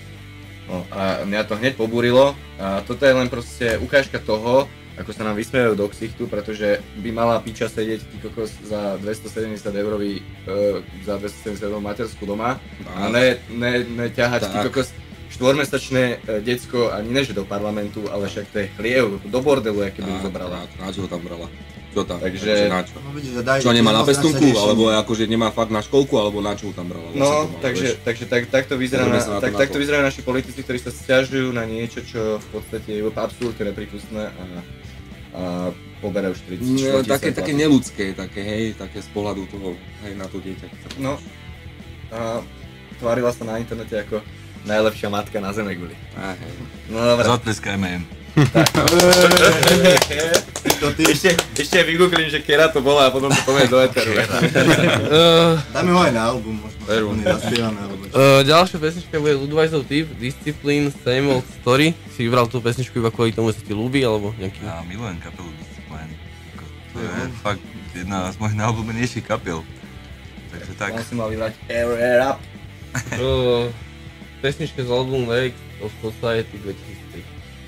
No a mňa to hneď pobúrilo a toto je len proste ukážka toho, ako sa nám vysmievajú do ksichtu, pretože by mala piča sedieť ty kokos za 270 eurový, za 270 eurovú materskú doma a ne ťahať ty Tak. kokos 4-mesačné decko ani ne že do parlamentu, ale však to je chliev, do bordelu, aké by ju zobrala. Na čo ho tam brala? Čo čo tam, Takže na čo? No vidíš, že daj... Čo nemá na jednoznačné pestunku, riešenie. alebo akože nemá fakt na školku, alebo na čo tam bral? No, takže takto vyzerá Pozrieme sa na to na takto to. vyzerajú naši politici, ktorí sa sťažujú na niečo, čo v podstate je absolútne nepripustné a poberajú 40 také neľudské, také hej, také z pohľadu toho, hej, na to dieťa. No, a tvárila sa na internete ako najlepšia matka na zeme guli. Hej. No dobre. Zatleskajme im. Ešte vygooglím, že kera to bola a potom to poviem do eteru. Dáme ho aj na album, možno. Veru. Zaspievame, alebo čo. Ďalšia pesnička bude Ludwigov Tip, Discipline, Same Old Story. Si vybral tú pesničku iba kvôli tomu, že sa ti ľúbi, alebo nejaký... Ja milujem kapelu Discipline. To je fakt jedna z mojich najobľúbenejších kapiel. Takže tak. On si mal vybrať Air Up. Pesnička z albumu Lyrics of Society 2003.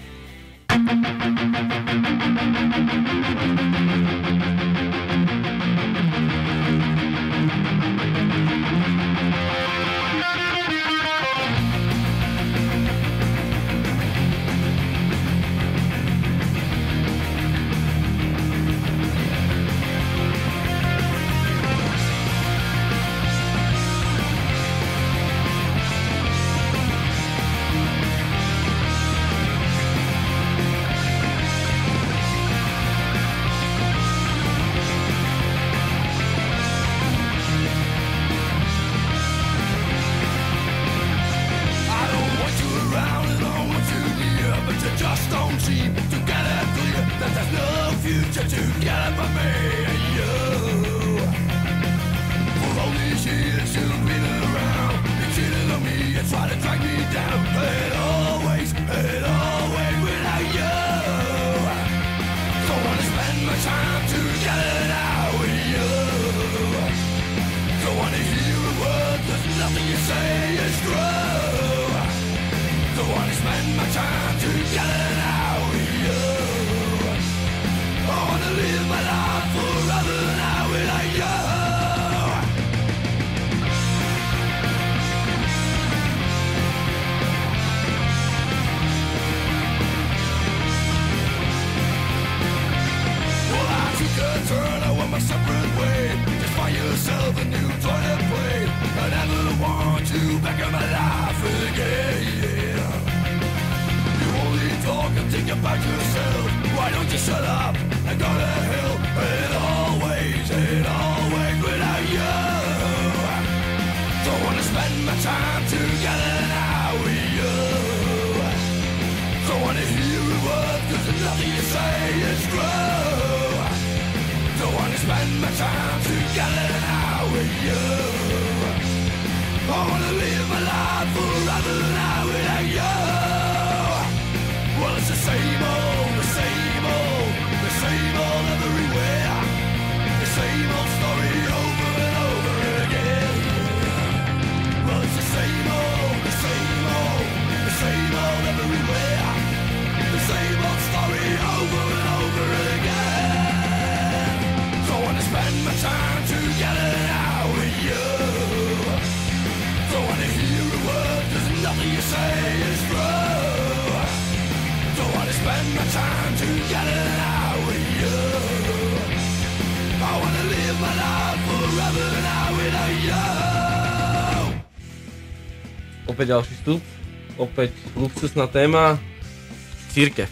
Opäť ďalší vstup, opäť luxusná téma, cirkev.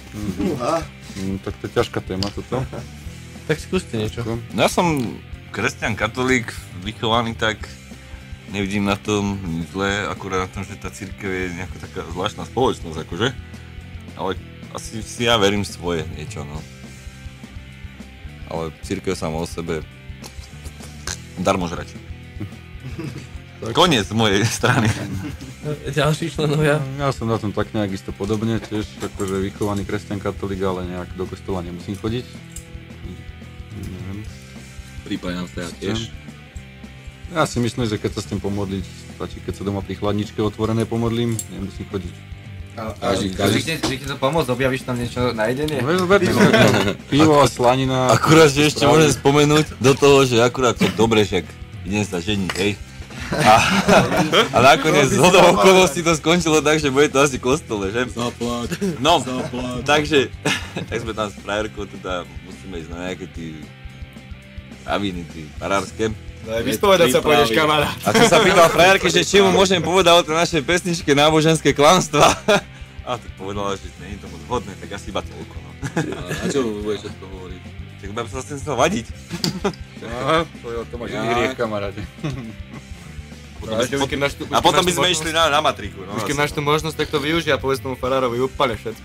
Tak to je ťažká téma toto. Tak skúste niečo. Ja som kresťan, katolík, vychovaný tak, nevidím na tom nič zlé, akurát na tom, že tá cirkev je nejaká taká zvláštna spoločnosť, akože. Ale asi si ja verím svoje niečo, no. Ale cirkev sama o sebe darmo žrať. Koniec z mojej strany. Ďalší členovia. Ja som na tom tak nejak isto podobne, tiež akože vychovaný kresťan katolík, ale nejak do kostola nemusím chodiť. Neviem. Prípadne sa ja tiež. Ja si myslím, že keď sa s tým pomodliť, stačí keď sa doma pri chladničke otvorené pomodlím, nemusím chodiť. Zvykne to pomôcť, objavíš tam niečo na jedenie? Pivo a slanina. Akurát, že ešte môžem spomenúť do toho, že akurát to dobre, že idem sa ženiť, hej. A nakoniec z hodou okolností to skončilo tak, že bude to asi kostole, že? Zaplať. No, takže, tak sme tam s frajerkou, teda musíme ísť na nejaké tí kraviny, tí farárske. Vyspovedať sa pôjdeš, kamarát. A som sa pýtal frajerke, že či mu môžem povedať o tej našej pesničke Náboženské klamstvá. A tak povedala, že nie je to moc vhodné, tak asi iba toľko, no. A čo mu budeš všetko hovoriť? Tak budem sa s tým chcel vadiť. Aha, to máš iný hriech, kamaráde. A potom by sme išli na matriku. No, už keď máš tú možnosť, tak to využij a povedz tomu farárovi úplne všetko.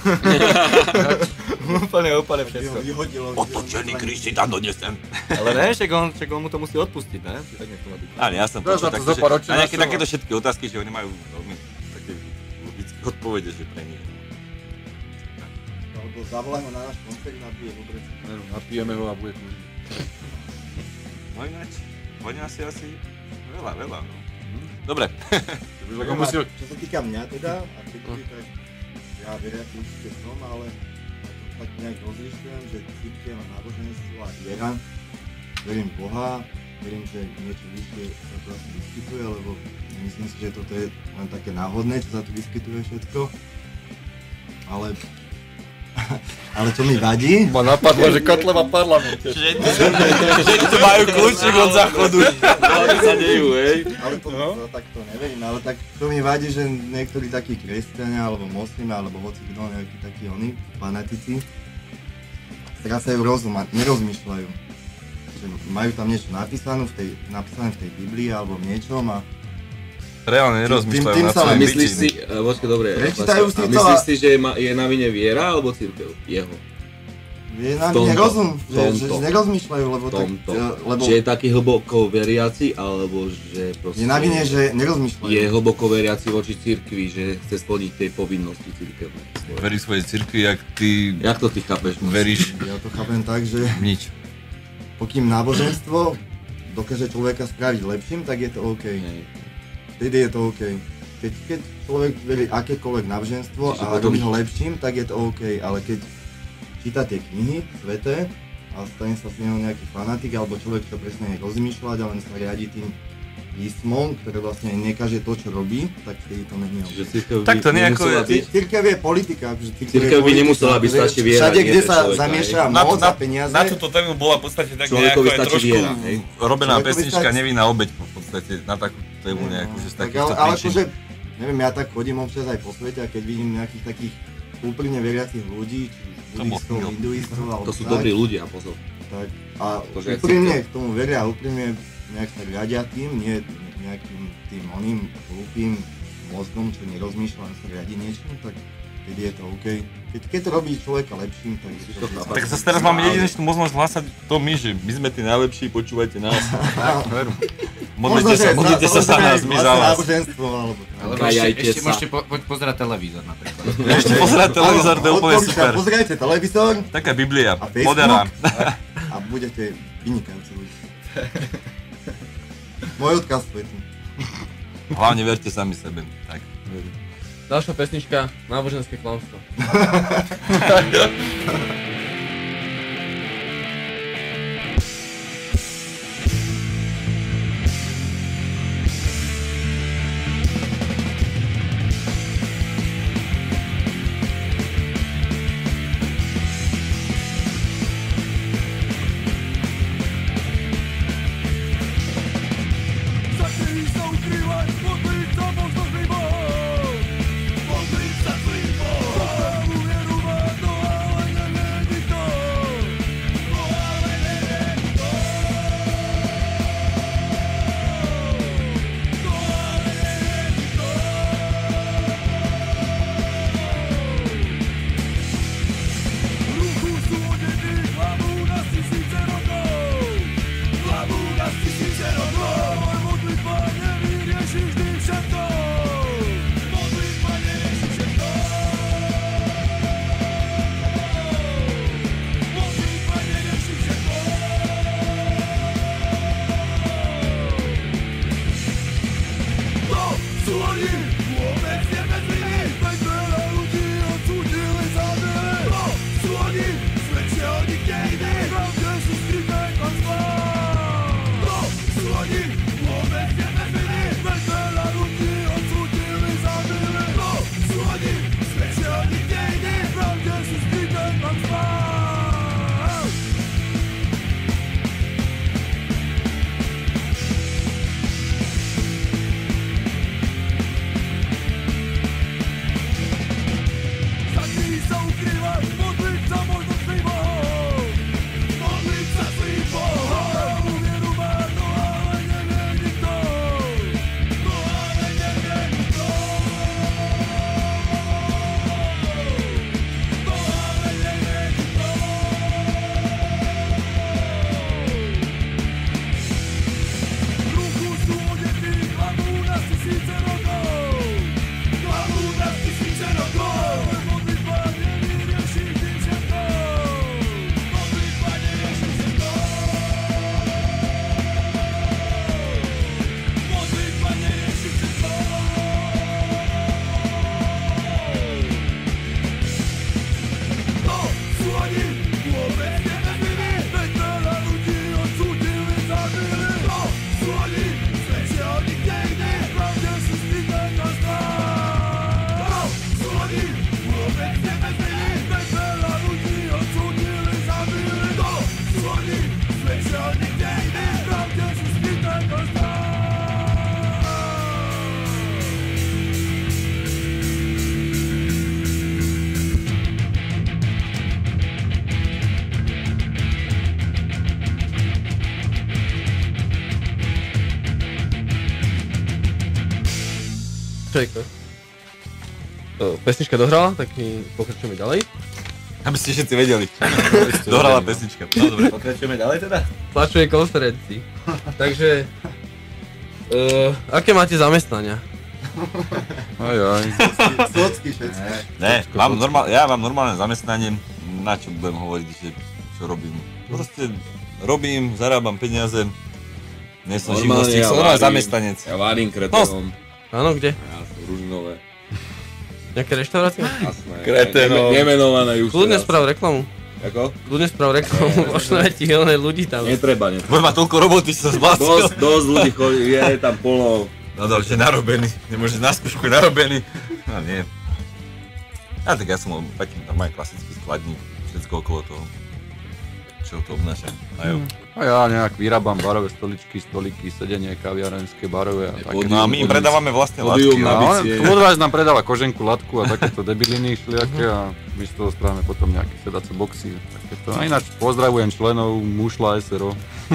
úplne všetko. Otočený kríž si tam donesem. Ale ne, však on mu to musí odpustiť, ne? Ale ja som počul na nejaké takéto všetky otázky, že oni majú veľmi také logické odpovede, že pre nich. Alebo zavolaj ho na náš koncert, napije ho prečo. Napijeme ho a bude tu. No ináč, vonia si asi veľa, no. Dobre. Čo sa týka mňa teda, a cirkvi, tak ja veriaci určite som, ale tak nejak rozlišujem, že cirkev a náboženstvo a viera, verím v Boha, verím, že niečo vyššie sa tu asi vyskytuje, lebo myslím si, že toto je len také náhodné, čo sa tu vyskytuje všetko. Ale čo mi vadí... Ma napadlo, že Kotleba parlament. Že tu majú kľúčik od záchodu. Ale sa dejú, hej. Ale to tak to neverím, ale tak to mi vadí, že niektorí takí kresťania, alebo moslimi, alebo hoci kto, nejakí takí oni, fanatici, strácajú rozum a nerozmýšľajú. Že majú tam niečo napísané v tej Biblii alebo v niečom a reálne nerozmýšľajú na svojom myslíš si, počkaj, dobre, myslíš si, že je na vine viera alebo cirkev? Jeho? Je na mne rozum, že nerozmýšľajú, lebo Či je taký hlboko veriaci, alebo že proste... Je na vine, že nerozmýšľajú. Je hlboko veriaci voči cirkvi, že chce splniť tej povinnosti cirkevnej. Verí svojej cirkvi, jak ty... Jak to ty chápeš? Veríš? Ja to chápem tak, že... Nič. Pokým náboženstvo dokáže človeka spraviť lepším, tak je to OK. Vtedy je to OK. Keď človek verí akékoľvek náboženstvo a robí ho lepším, tak je to OK, ale keď číta tie knihy sveté a stane sa z neho nejaký fanatik alebo človek, čo presne rozmýšľať a len sa riadi tým písmom, ktoré vlastne nekaže to, čo robí, tak vtedy to není OK. Tak to nejako je... Cirkev je politika. Cirkev by nemusela byť stačí viera. Všade, kde sa zamieša moc a peniaze... Na túto tému bola v podstate tak nejako trošku robená pesnička Nevinná obeť v podstate na takú tému nejakú, že z takýchto príčin. Ale akože, neviem, ja tak chodím občas aj po svete a keď vidím nejakých takých úprimne veriacich ľudí, či budistov, hinduistov alebo to sú dobrí ľudia, pozor. Tak, a úprimne k tomu veria, úprimne nejak sa riadia tým, nie nejakým tým oným hlúpým mozgom, čo nerozmýšľa, len sa riadi niečím, tak vtedy je to OK. Keď to robí človeka lepším, tak je to OK. Tak zase teraz máme jedinečnú možnosť hlásať to my, že my sme tí najlepší, počúvajte nás. Modlite sa za nás, my za vás. Ešte môžete pozerať televízor napríklad. Ešte pozerať televízor, to je úplne super. Pozerajte televízor. Taká Biblia, Facebook, moderná. A budete vynikajúci ľudia. Môj odkaz tu. Hlavne verte sami sebe. Tak. Ďalšia pesnička, Náboženské klamstvo. Modliť sa zlým Bohom. Čojko. Pesnička dohrala, tak my pokračujeme ďalej. Aby ste všetci vedeli. Dohrala pesnička. No dobre. Pokračujeme ďalej teda? Tlačovej konferencii. Takže, aké máte zamestnania? Aj. Socky všetci. Ne, ja mám normálne zamestnanie, na čo budem hovoriť, že čo robím. Proste robím, zarábam peniaze, nie som živnostník, som normálne zamestnanec. Ja varím kreténom. Áno, kde? Ja som Ružinové. Nejaké reštaurácie? Jasné. Kreténom. Nemenované už Kľudne teraz. sprav reklamu. Ako? Kľudne sprav reklamu, pošleme ti ľudí tam. Netreba. Bude mať toľko roboty, že sa zblásil. Dosť ľudí chodí, je tam plno. No že narobený, nemôže na skúšku je narobený. No nie. A tak ja som taký normálny klasický skladník, všetko okolo toho. Čo to obnáša. A ja nejak vyrábam barové stoličky, stoliky, sedenie, kaviarenské, barové a také. No a my im predávame vlastne latky. Podváž nám predáva koženku, latku a takéto debiliny šliaké a my z toho správame potom nejaké sedace boxy. Takéto. A ináč pozdravujem členov Mušla SRO.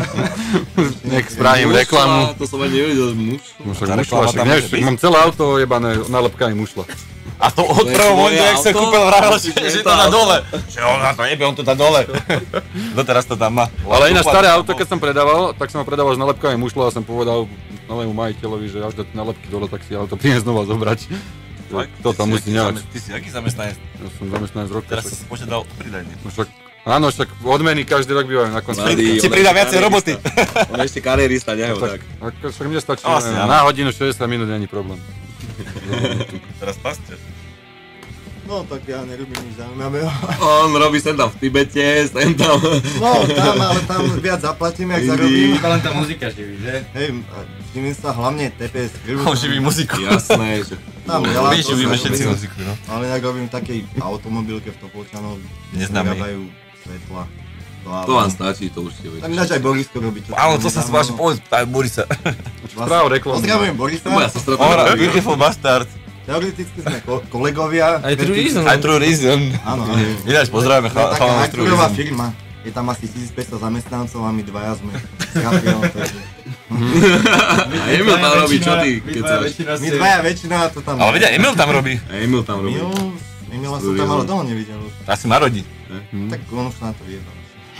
Nech spravím reklamu. To som ani nevedel, No však Mušla, však nevieš, mám celé auto jebané nálepkami Mušla. A to od prvého momentu, jak sa kúpil, vravel, že je to na dole. Že on na to jebe, on to dá dole. Doteraz to tam má. Ale ináč staré auto, keď som predával, tak som ho predával s nálepkami Mušla a som povedal novému majiteľovi, že až dať nálepky dole, tak si auto príde znova zobrať. To tam musí nehať. Ty si aký zamestnanec? Ja som zamestnanec roka. Teraz som si požiadal o pridanie. No však, áno, však odmeny každý rok bývajú na konci. Si pridá viacej roboty. On je ešte karierista, neho tak. Však mne stačí, Vlastne, áno. na hodinu 60 minút není problém. Teraz pasťaš. No tak ja nerobím nič zaujímavého. On robí sem tam v Tibete, sem tam. No tam, ale tam viac zaplatím, jak zarobím. Iba len tá muzika živí, že? Hej, živím sa hlavne TPS Crew. On živí muziku. Jasné, že... Tam veľa Víš, to živíme sa všetci robí. muziku, no. Ale inak robím v takej automobilke v Topolčanov, kde Neznámej. vyrábajú svetla. To vám stačí, to určite Tam viete. ináč aj Borisko robí. čo Áno, tam to som si nedávno. vážil povedať, tak Borisa. Správ reklamu. Pozdravujem Borisa. Moja sestra to Ora, robí. beautiful bastard. Teoreticky sme kolegovia. Aj True Reason. Aj True Reason. Áno, áno. Ináč pozdravujeme Je taká chalanov z True hardcoreová Reason. firma. Je tam asi 1500 zamestnancov a my dvaja sme s kapielom, takže... A Emil tam robí, čo ty, keď sa... My dvaja väčšina to tam... Ale vedia, Emil tam robí. A Emil tam robí. Emila som tam ale dlho nevidel už. Asi Marodí. Tak on už na to viedol.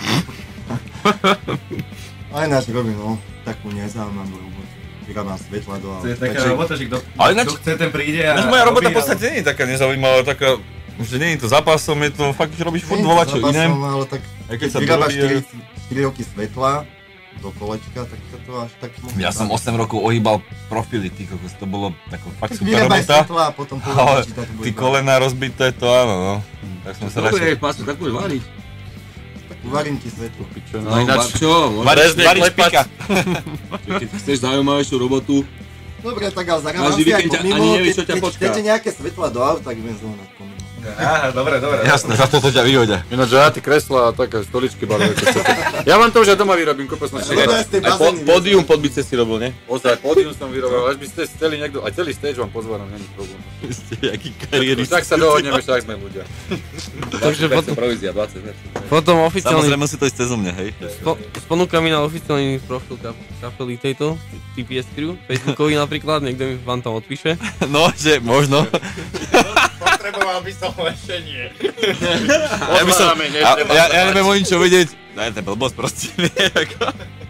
Ale ináč robím, no, takú nezaujímavú robotu. Vyrábam svetla do To je auta. taká robota, že kto chce, ten príde a... Ináč moja robota v robí, podstate nie je taká nezaujímavá, taká, že nie je to zápasom, je to fakt, že robíš furt voľačo iné. Ale tak Aj keď sa vyrábaš dorobí, 4 roky svetla do kolečka, tak to až tak moc... ja som 8 rokov ohýbal profily, ty kokos, to bolo tako fakt Tak super vyrábaj robota. svetla a potom Ale povedal, či to bude... ty kolena rozbité, to áno, no. Tak som sa Dobre, radšej... pásu, tak budeš variť. Uvarím ti svetlo. No čo, Variť špika. keď chceš zaujímavejšiu robotu, Dobre, tak ale zarábam Každý si aj víkend pomimo, ani nevieš, čo ťa keď počká. chcete nejaké svetla do auta, tak viem zónať pomimo. Aha, dobre. Jasné, za toto ťa vyhodia. Ináč, že ja ty kreslá a také stoličky barové, keď chcete. Ja vám to už aj doma vyrobím, kopec na Lebo ja z tej aj bazény pódium pod bice si robil, ne? Ozaj, pódium som vyrobil, až by ste chceli niekto, aj celý stage vám pozváram, není problém. Ste jaký Už kariérista. tak sa dohodneme, však sme ľudia. Takže 20% provízia, 20%. potom oficiálny, Samozrejme musí to ísť cez mňa, hej. s ponukami na oficiálny profil kapely tejto, TPS Crew, Facebookový napríklad, niekto vám tam odpíše. No, že možno. Potreboval by som lešenie. Ja by som, ja neviem o ničo vedieť. Daj, to je blbosť proste, nie, ako.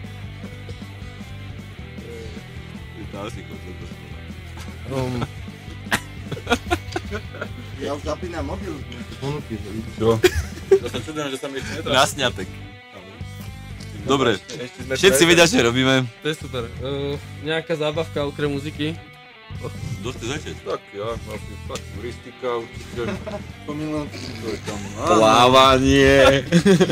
Ja už zapínam mobil, ponuky, že vidíš. Čo? Ja sa čudujem, že sa mi ešte netrafil. Na sňatek. Dobre, všetci vedia, čo robíme. To je super. Nejaká zábavka okrem muziky? Doste začať. Tak ja, asi tak, turistika určite. Spomínam. To je tam, Plávanie.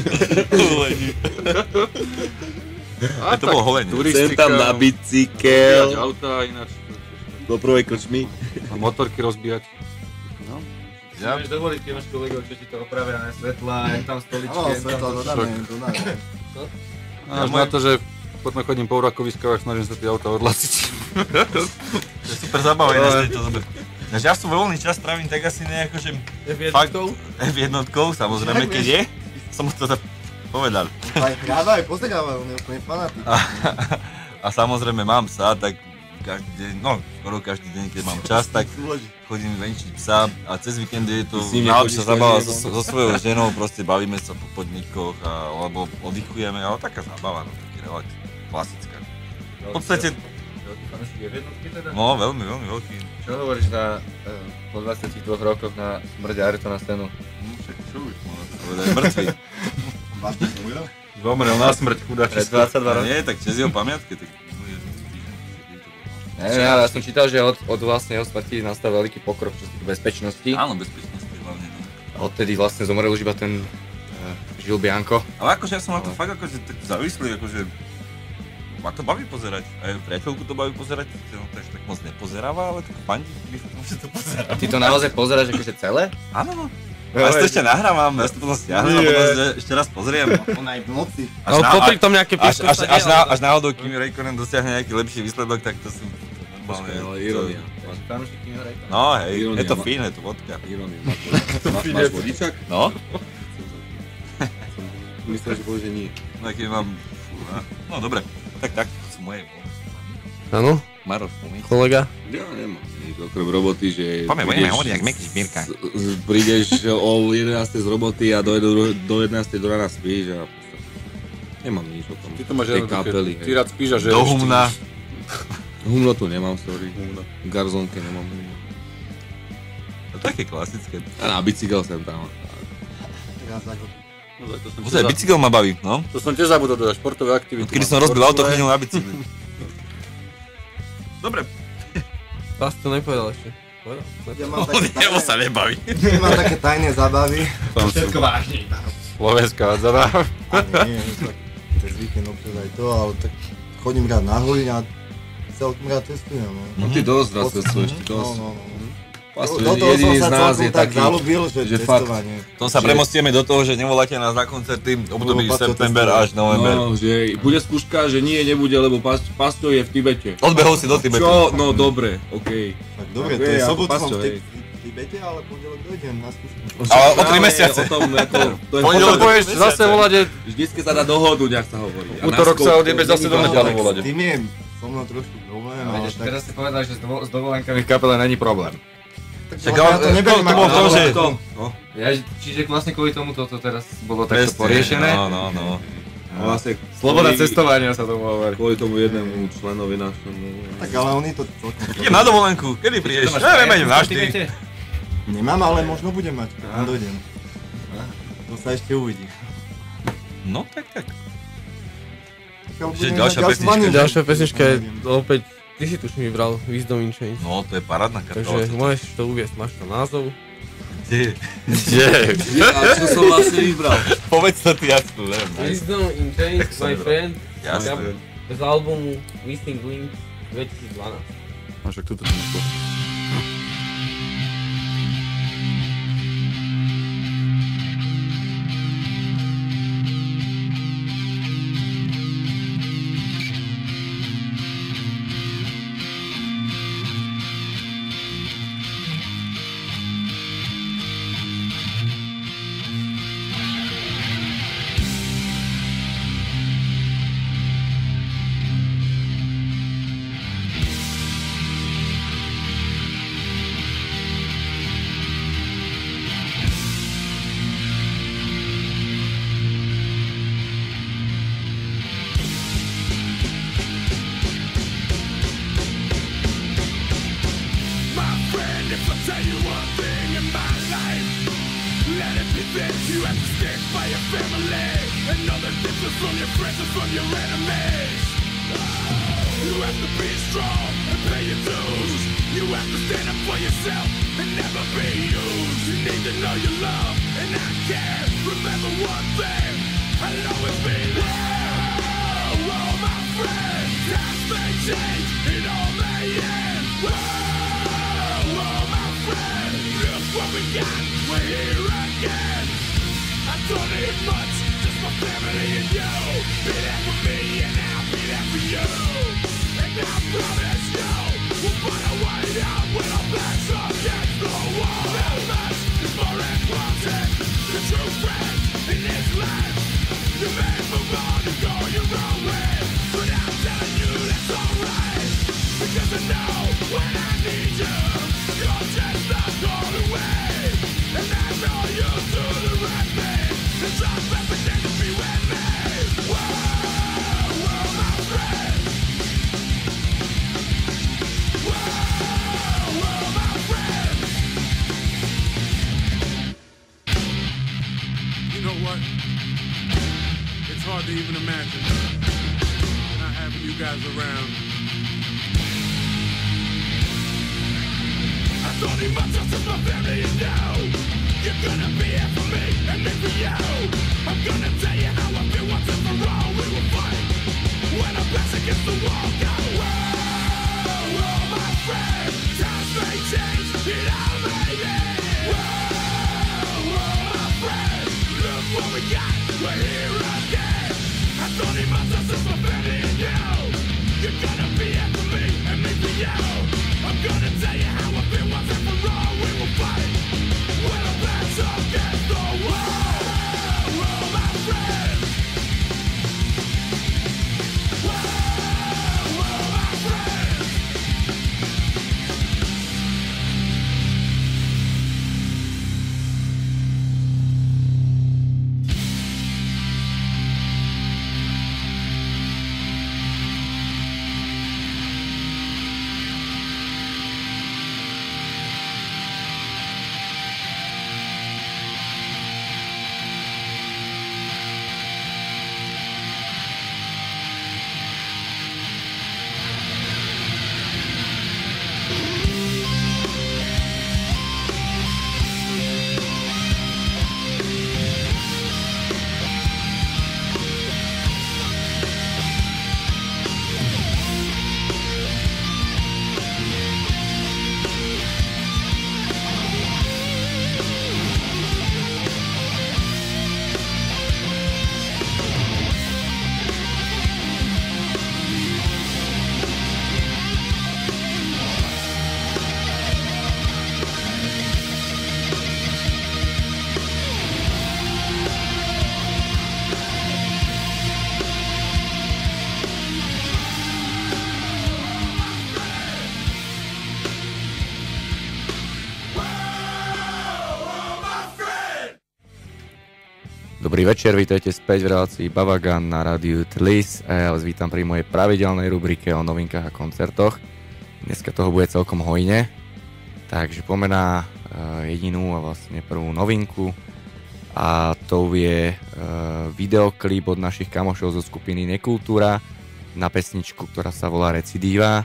a To bolo holenie. Sem tam na rozbíjať bicykel. auta, ináč. Do prvej krčmy. A motorky rozbíjať. No. Ja? Môžeš dovoliť, keď máš kolegov, čo ti to opravia na svetla, jak tam stoličky, Áno, jak svetla tam... dodáme. Až na to, že potom chodím po urakoviskách a snažím sa tie auta odlaciť. To je super zábava, ináč tejto dobe. Takže ja svoj voľný čas trávim tak asi nejako, že fakt F1, samozrejme, keď je, som to povedal. Aj hráva, aj pozeráva, on je úplne fanatik. A samozrejme mám psa, tak každý deň, no skoro každý deň, keď mám čas, tak chodím venčiť psa a cez víkendy je to najlepšia zabava so svojou ženou, proste bavíme sa po podnikoch, alebo oddychujeme, ale taká zábava, no taký relax, klasická. V podstate... Veľký fanúšik je v jednotke teda? No, veľmi, veľmi veľký. Čo hovoríš po 22 rokoch na smrť Ayrtona Senu? Však čo už môžem povedať, mŕtvy. Vážne zomrel? Zomrel na smrť, chudáčisko. 22 rokov. Nie, tak čas jeho pamiatke, tak... Ja som čítal, že od vlastne jeho smrti nastal veľký pokrok čo sa týka bezpečnosti. Áno, bezpečnosti hlavne, no. A odtedy vlastne zomrel už iba ten Gil Bianco. Ale akože ja som na to fakt akože tak závislý, akože... Ma to baví pozerať, aj priateľku to baví pozerať, no to tak moc nepozeráva, ale tak fandí, že to pozerá. Ty to naozaj pozeráš akože celé? Áno, no. Ja si to ešte nahrávam, ja si to potom stiahnem a potom ešte raz pozriem. On aj v noci. Ale popri tom nejaké písku sa Až náhodou, kým Räikkönen dosiahne nejaký lepší výsledok, tak to sú normálne. Ale ironia. Fanúšik Kimi Räikkönen. No hej, Ironia, je to fín, je to vodka. Ironia. Máš vodičak? No, Myslel, že povieš, že nie. no keď mám... No dobre, tak, to sú moje. Áno, Maroš, pomíš? kolega. Ja nemám nič, okrem roboty, že... Budeme hovoriť, jak Meky Šmírka. Prídeš o 11. z roboty a do 11. do rána spíš a... Nemám nič o tom. Ty to máš Tej jednoduché. kapely, Ty hej. rád spíš a že... Do humna. Humno tu nemám, sorry. V garzónke nemám humno. To je také klasické. A na bicykel sem tam. Raz za rok. Pozaj, bicykel ma baví, no. To som tiež zabudol dodať, športové aktivity. Kedy som rozbil auto, chodil na bicykli. Dobre. Vás to nepovedal ešte. Povedal? Ja mám také Nebo sa nebaví. mám také tajné zábavy. Všetko vážne. Slovenská zábava. A nie, tak cez víkend občas aj to, ale tak chodím rád na Hulín a celkom rád testujem. No ty dosť rád cestuješ, ty dosť. No. Vlastne Do toho som jediný sa z nás celkom je tak taký, zalúbil, že fakt, testovanie. To sa premostieme do toho, že nevoláte nás na koncerty v období Lebo Paťo september testuje. až november. no, že bude skúška, že nie, nebude, lebo Pasťo je v Tibete. Odbehol si do Tibetu. Čo? No dobre, okej. Tak dobre, Tak to je ako sobotu som Pasťo, v hej. Tibete, ale pondelok dojdem na skúšku. Ale o 3 Práve mesiace. O tom, ako, to je Pondelok Potom povieš zase volať, vždycky sa dá dohodnúť, ak sa hovorí. A na útorok sa skok to odjebe zase není do problém. nedelu volať. S tým je so mnou trošku problém, ale Vieš, tak... teraz si povedal, že s dovolenkami v kapele není problém. Však ja to neberiem to bolo ako v tom, že... problém. No, Čiže vlastne kvôli tomu toto teraz bolo takto Presne, poriešené. No. a vlastne Sloboda kvôli- cestovania sa tomu hovorí. Kvôli tomu jednému členovi našemu. Tak ale oni to celkom... Idem na dovolenku, kedy prídeš? Neviem, idem navždy. Nemám, ale možno budem mať, keď tam dojdem. To sa ešte uvidí. No tak. Pokiaľ Že budem ďalšia mať pesnička. Albániu, Ďalšia pesnička je neviem. opäť, ty si tuším vybral Wisdom in Chains. No, to je parádna kapela. Takže môžeš to uviesť, máš to názov. Kde? Kde? A čo som vlastne vybral? Povedz to ty, ja si to neviem. Wisdom in Chains, my friend. Jasné. Z albumu Missing Link 2012. A však tuto som myslel. My friend, if I tell you one thing in my life, let it be this: you have to stick by your family and know the difference from your friends and from your enemies. You have to be strong and pay your dues. You have to stand up for yourself and never be used. You need to know your love and not care. Remember one thing, I'll always be there. Oh, my friend, times may change, it all may end. Oh, my friend, look what we got, we're here again. I don't need much, just my family and you. Be there for me and I'll be there for you. And I promise you, we'll find a way out when our backs against the wall. That much is more important, the true friend in this land. You may move on and go your own way, but I'm telling you that's alright. Because you guys around. I thought he must have just my family and now you're gonna be here for me and me for you. I'm gonna tell you how I feel once and for all. We will fight when I'm back against the wall. Go, whoa, whoa, my friend. Times may change, it all may end. Whoa, whoa, my friend. Look what we got, we're here again. I thought he must have just my family and you. You're gonna be here for me and me for you. I'm gonna tell you how I feel once and for all. We will fight when I'm back against the wall. Whoa, my friend. Whoa, whoa, my friend. Dobrý večer, vítajte späť v relácii Bavagan na rádiu Tlis a ja vás vítam pri mojej pravidelnej rubrike o novinkách a koncertoch. Dneska toho bude celkom hojne, takže poďme na jedinú a vlastne prvú novinku a to je videoklip od našich kamošov zo skupiny Nekultúra na pesničku, ktorá sa volá Recidíva.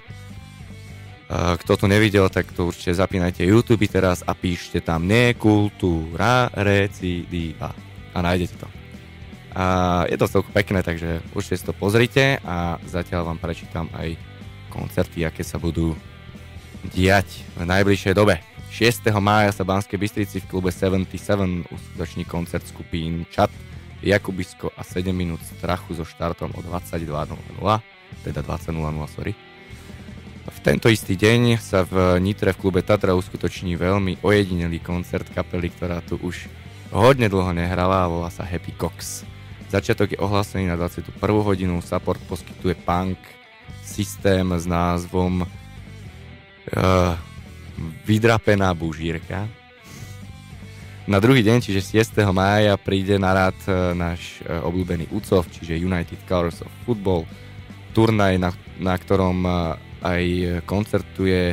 Kto to nevidel, tak to určite zapínajte YouTube teraz a píšte tam Nekultúra Recidíva. A nájdete to. A je to celkom pekné, takže určite si to pozrite a zatiaľ vám prečítam aj koncerty, aké sa budú diať v najbližšej dobe. 6. mája sa v Banskej Bystrici v klube 77 uskutoční koncert skupín Čat, Jakubisko a 7 minút strachu so štartom o 22.00, teda 20.00, sorry. V tento istý deň sa v Nitre v klube Tatra uskutoční veľmi ojedinelý koncert kapely, ktorá tu už hodne dlho nehrala a volá sa Happy Cox. Začiatok je ohlásený na 21. hodinu, support poskytuje punk systém s názvom Vydrapená bužírka. Na druhý deň, čiže 6. mája, príde na rad náš obľúbený UCOF, čiže United Colors of Football, turnaj, na ktorom aj koncertuje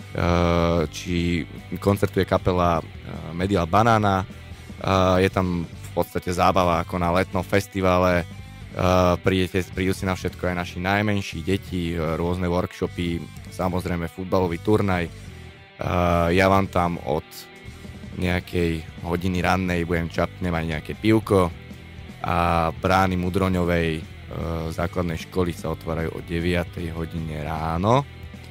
kapela Medial Banana. Je tam v podstate zábava ako na letnom festivale, prídu si na všetko aj naši najmenší deti, rôzne workshopy, samozrejme futbalový turnaj. Ja vám tam od nejakej hodiny rannej budem čapnem aj nejaké pivko a brány Mudroňovej základnej školy sa otvárajú o 9 hodine ráno.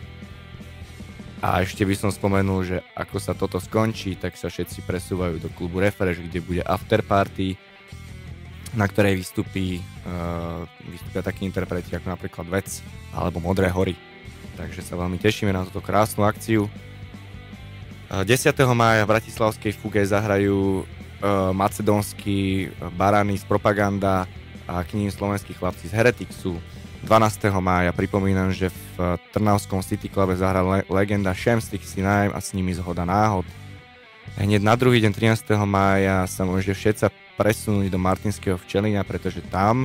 A ešte by som spomenul, že ako sa toto skončí, tak sa všetci presúvajú do klubu Refresh, kde bude afterparty, na ktorej vystúpia takí interpreti ako napríklad Vec alebo Modré hory. Takže sa veľmi tešíme na túto krásnu akciu. 10. mája v bratislavskej Fuge zahrajú macedónsky barany z Propaganda a k ním slovenskí chlapci z Heretiksu. 12. mája pripomínam, že v Trnavskom City Clube zahral legenda Sham 69 a s nimi Zhoda náhod. Hneď na druhý deň 13. mája sa môže všetci presunúť do Martinského Včelína, pretože tam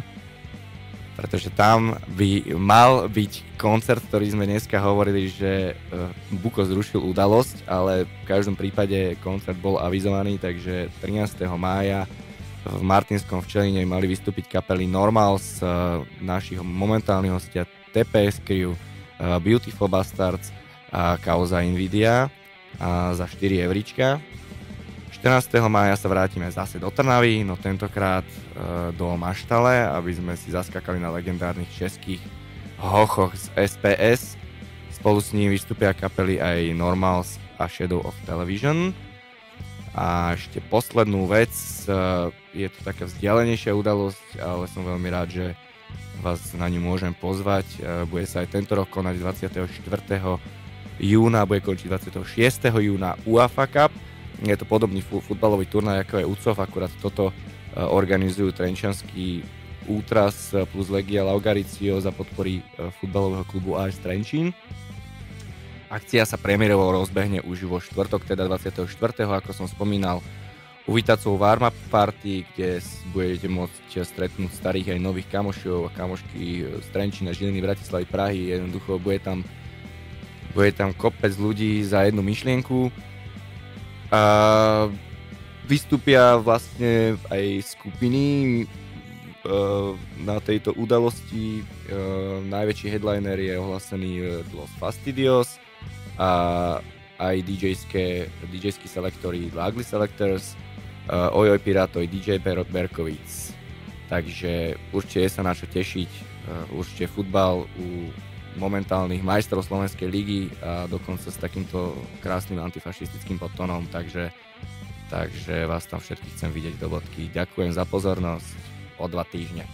by mal byť koncert, ktorý sme dneska hovorili, že Buko zrušil udalosť, ale v každom prípade koncert bol avizovaný, takže 13. mája v Martinskom Včelíne mali vystúpiť kapely Normals, našich momentálnych hostia TPS Crew, Beautiful Bastards a Kauza Nvidia za 4 €. 14. mája sa vrátime zase do Trnavy, no tentokrát do Maštale, aby sme si zaskakali na legendárnych českých hochoch z SPS. Spolu s ním vystúpia kapely aj Normals a Shadow of Television. A ešte poslednú vec, je to taká vzdialenejšia udalosť, ale som veľmi rád, že vás na ňu môžem pozvať. Bude sa aj tento rok konať 24. júna, bude končiť 26. júna UEFA Cup. Je to podobný futbalový turnaj, ako je UCOF, akurát toto organizujú Trenčiansky Útras plus Legia Laugaricio za podpory futbalového klubu AS Trenčín. Akcia sa premiérovo rozbehne už vo štvrtok, teda 24. ako som spomínal, uvítacou warm-up party, kde budete môcť stretnúť starých aj nových kamošov a kamošky z Trenčína, Žiliny, Bratislavy, Prahy. Jednoducho bude tam kopec ľudí za jednu myšlienku. A vystúpia vlastne aj skupiny na tejto udalosti. Najväčší headliner je ohlásený Los Fastidios a aj DJ-ský selektory The Ugly Selectors, Ojoj Pirátoj, DJ Berkovic. Takže určite je sa na čo tešiť, určite futbal u momentálnych majstrov Slovenskej ligy a dokonca s takýmto krásnym antifašistickým podtónom, takže vás tam všetkých chcem vidieť do bodky. Ďakujem za pozornosť, o 2 týždne.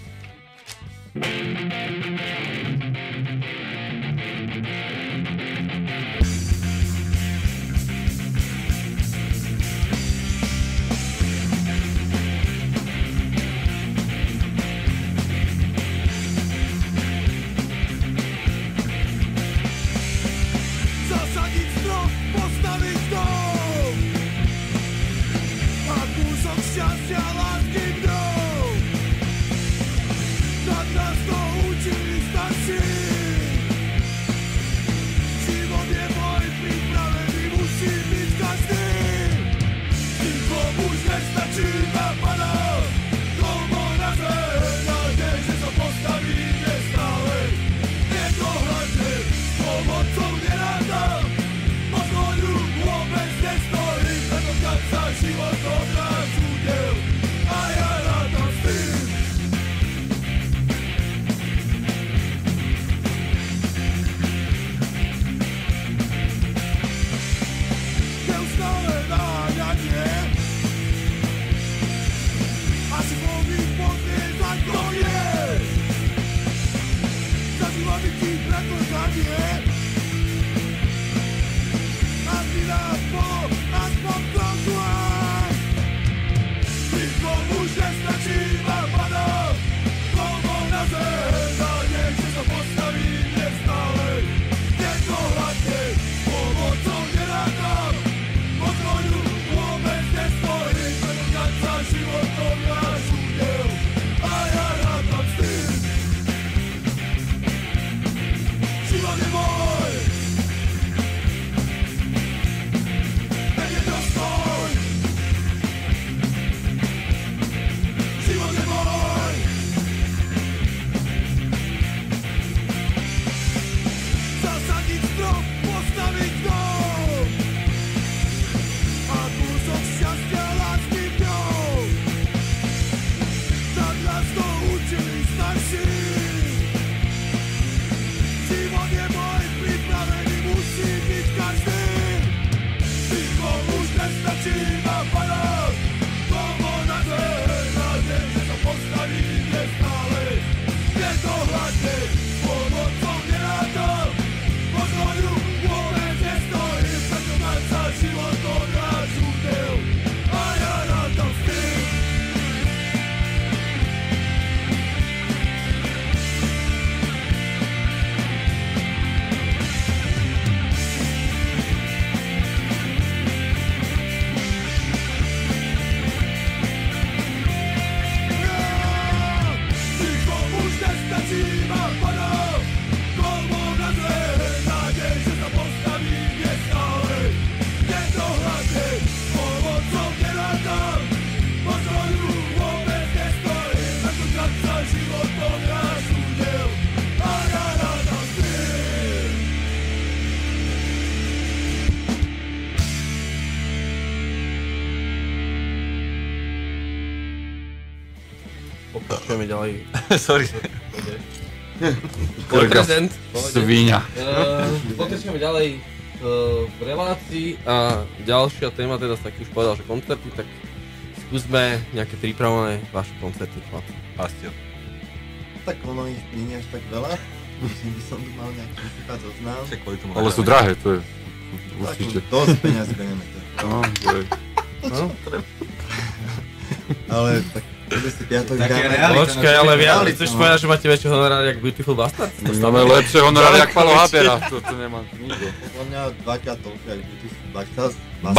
Šťastia, lásky mnou, tak nás to učili starší. Život je boj, pripravený musí byť každý. Nikomu už nestačí napadá, komu na zem, nádej, že sa postaví nestále. Je to hlavne s pomocou neráda, možno ju vôbec nestojí, tentokrát sa život odrážu. A ja rátam s tým. Neustále náňanie asi povím podnieť ako je. Zažívam ti preklzanie a ty nás bolo aspoň trochu. Nikomu už nestačí napadá, komu na zem, nádej, že sa postaví nestále. Je to hladne, pomocou nerátam, možno ju vôbec nestojí, tentokrát sa životom náš údel. A ja rátam s tým. Život je môj. Pokračujeme ďalej. Sorry. Prezent. Svíňa. Pokračujeme ďalej v relácii a ďalšia téma, teda sa taký už povedal, že koncerty, tak skúsme nejaké pripravené vaše koncerty, chlapci. Pastio. Tak ono ich nie je až tak veľa. Myslím, by som tu mal nejaký vysypať zoznam. Ale sú drahé, to je určite. Tak dosť peniazy penieme to. No, to je. Ale tak si piatok Také dáme. realita. Počkaj, ale chceš povedať, že máte väčšie honoráry jak Beautiful Bastards? Máme lepšie honoráry jak Palo Habera, to nemám nikto. Podľa mňa dvakrát toľko, jak Beautiful Bastards.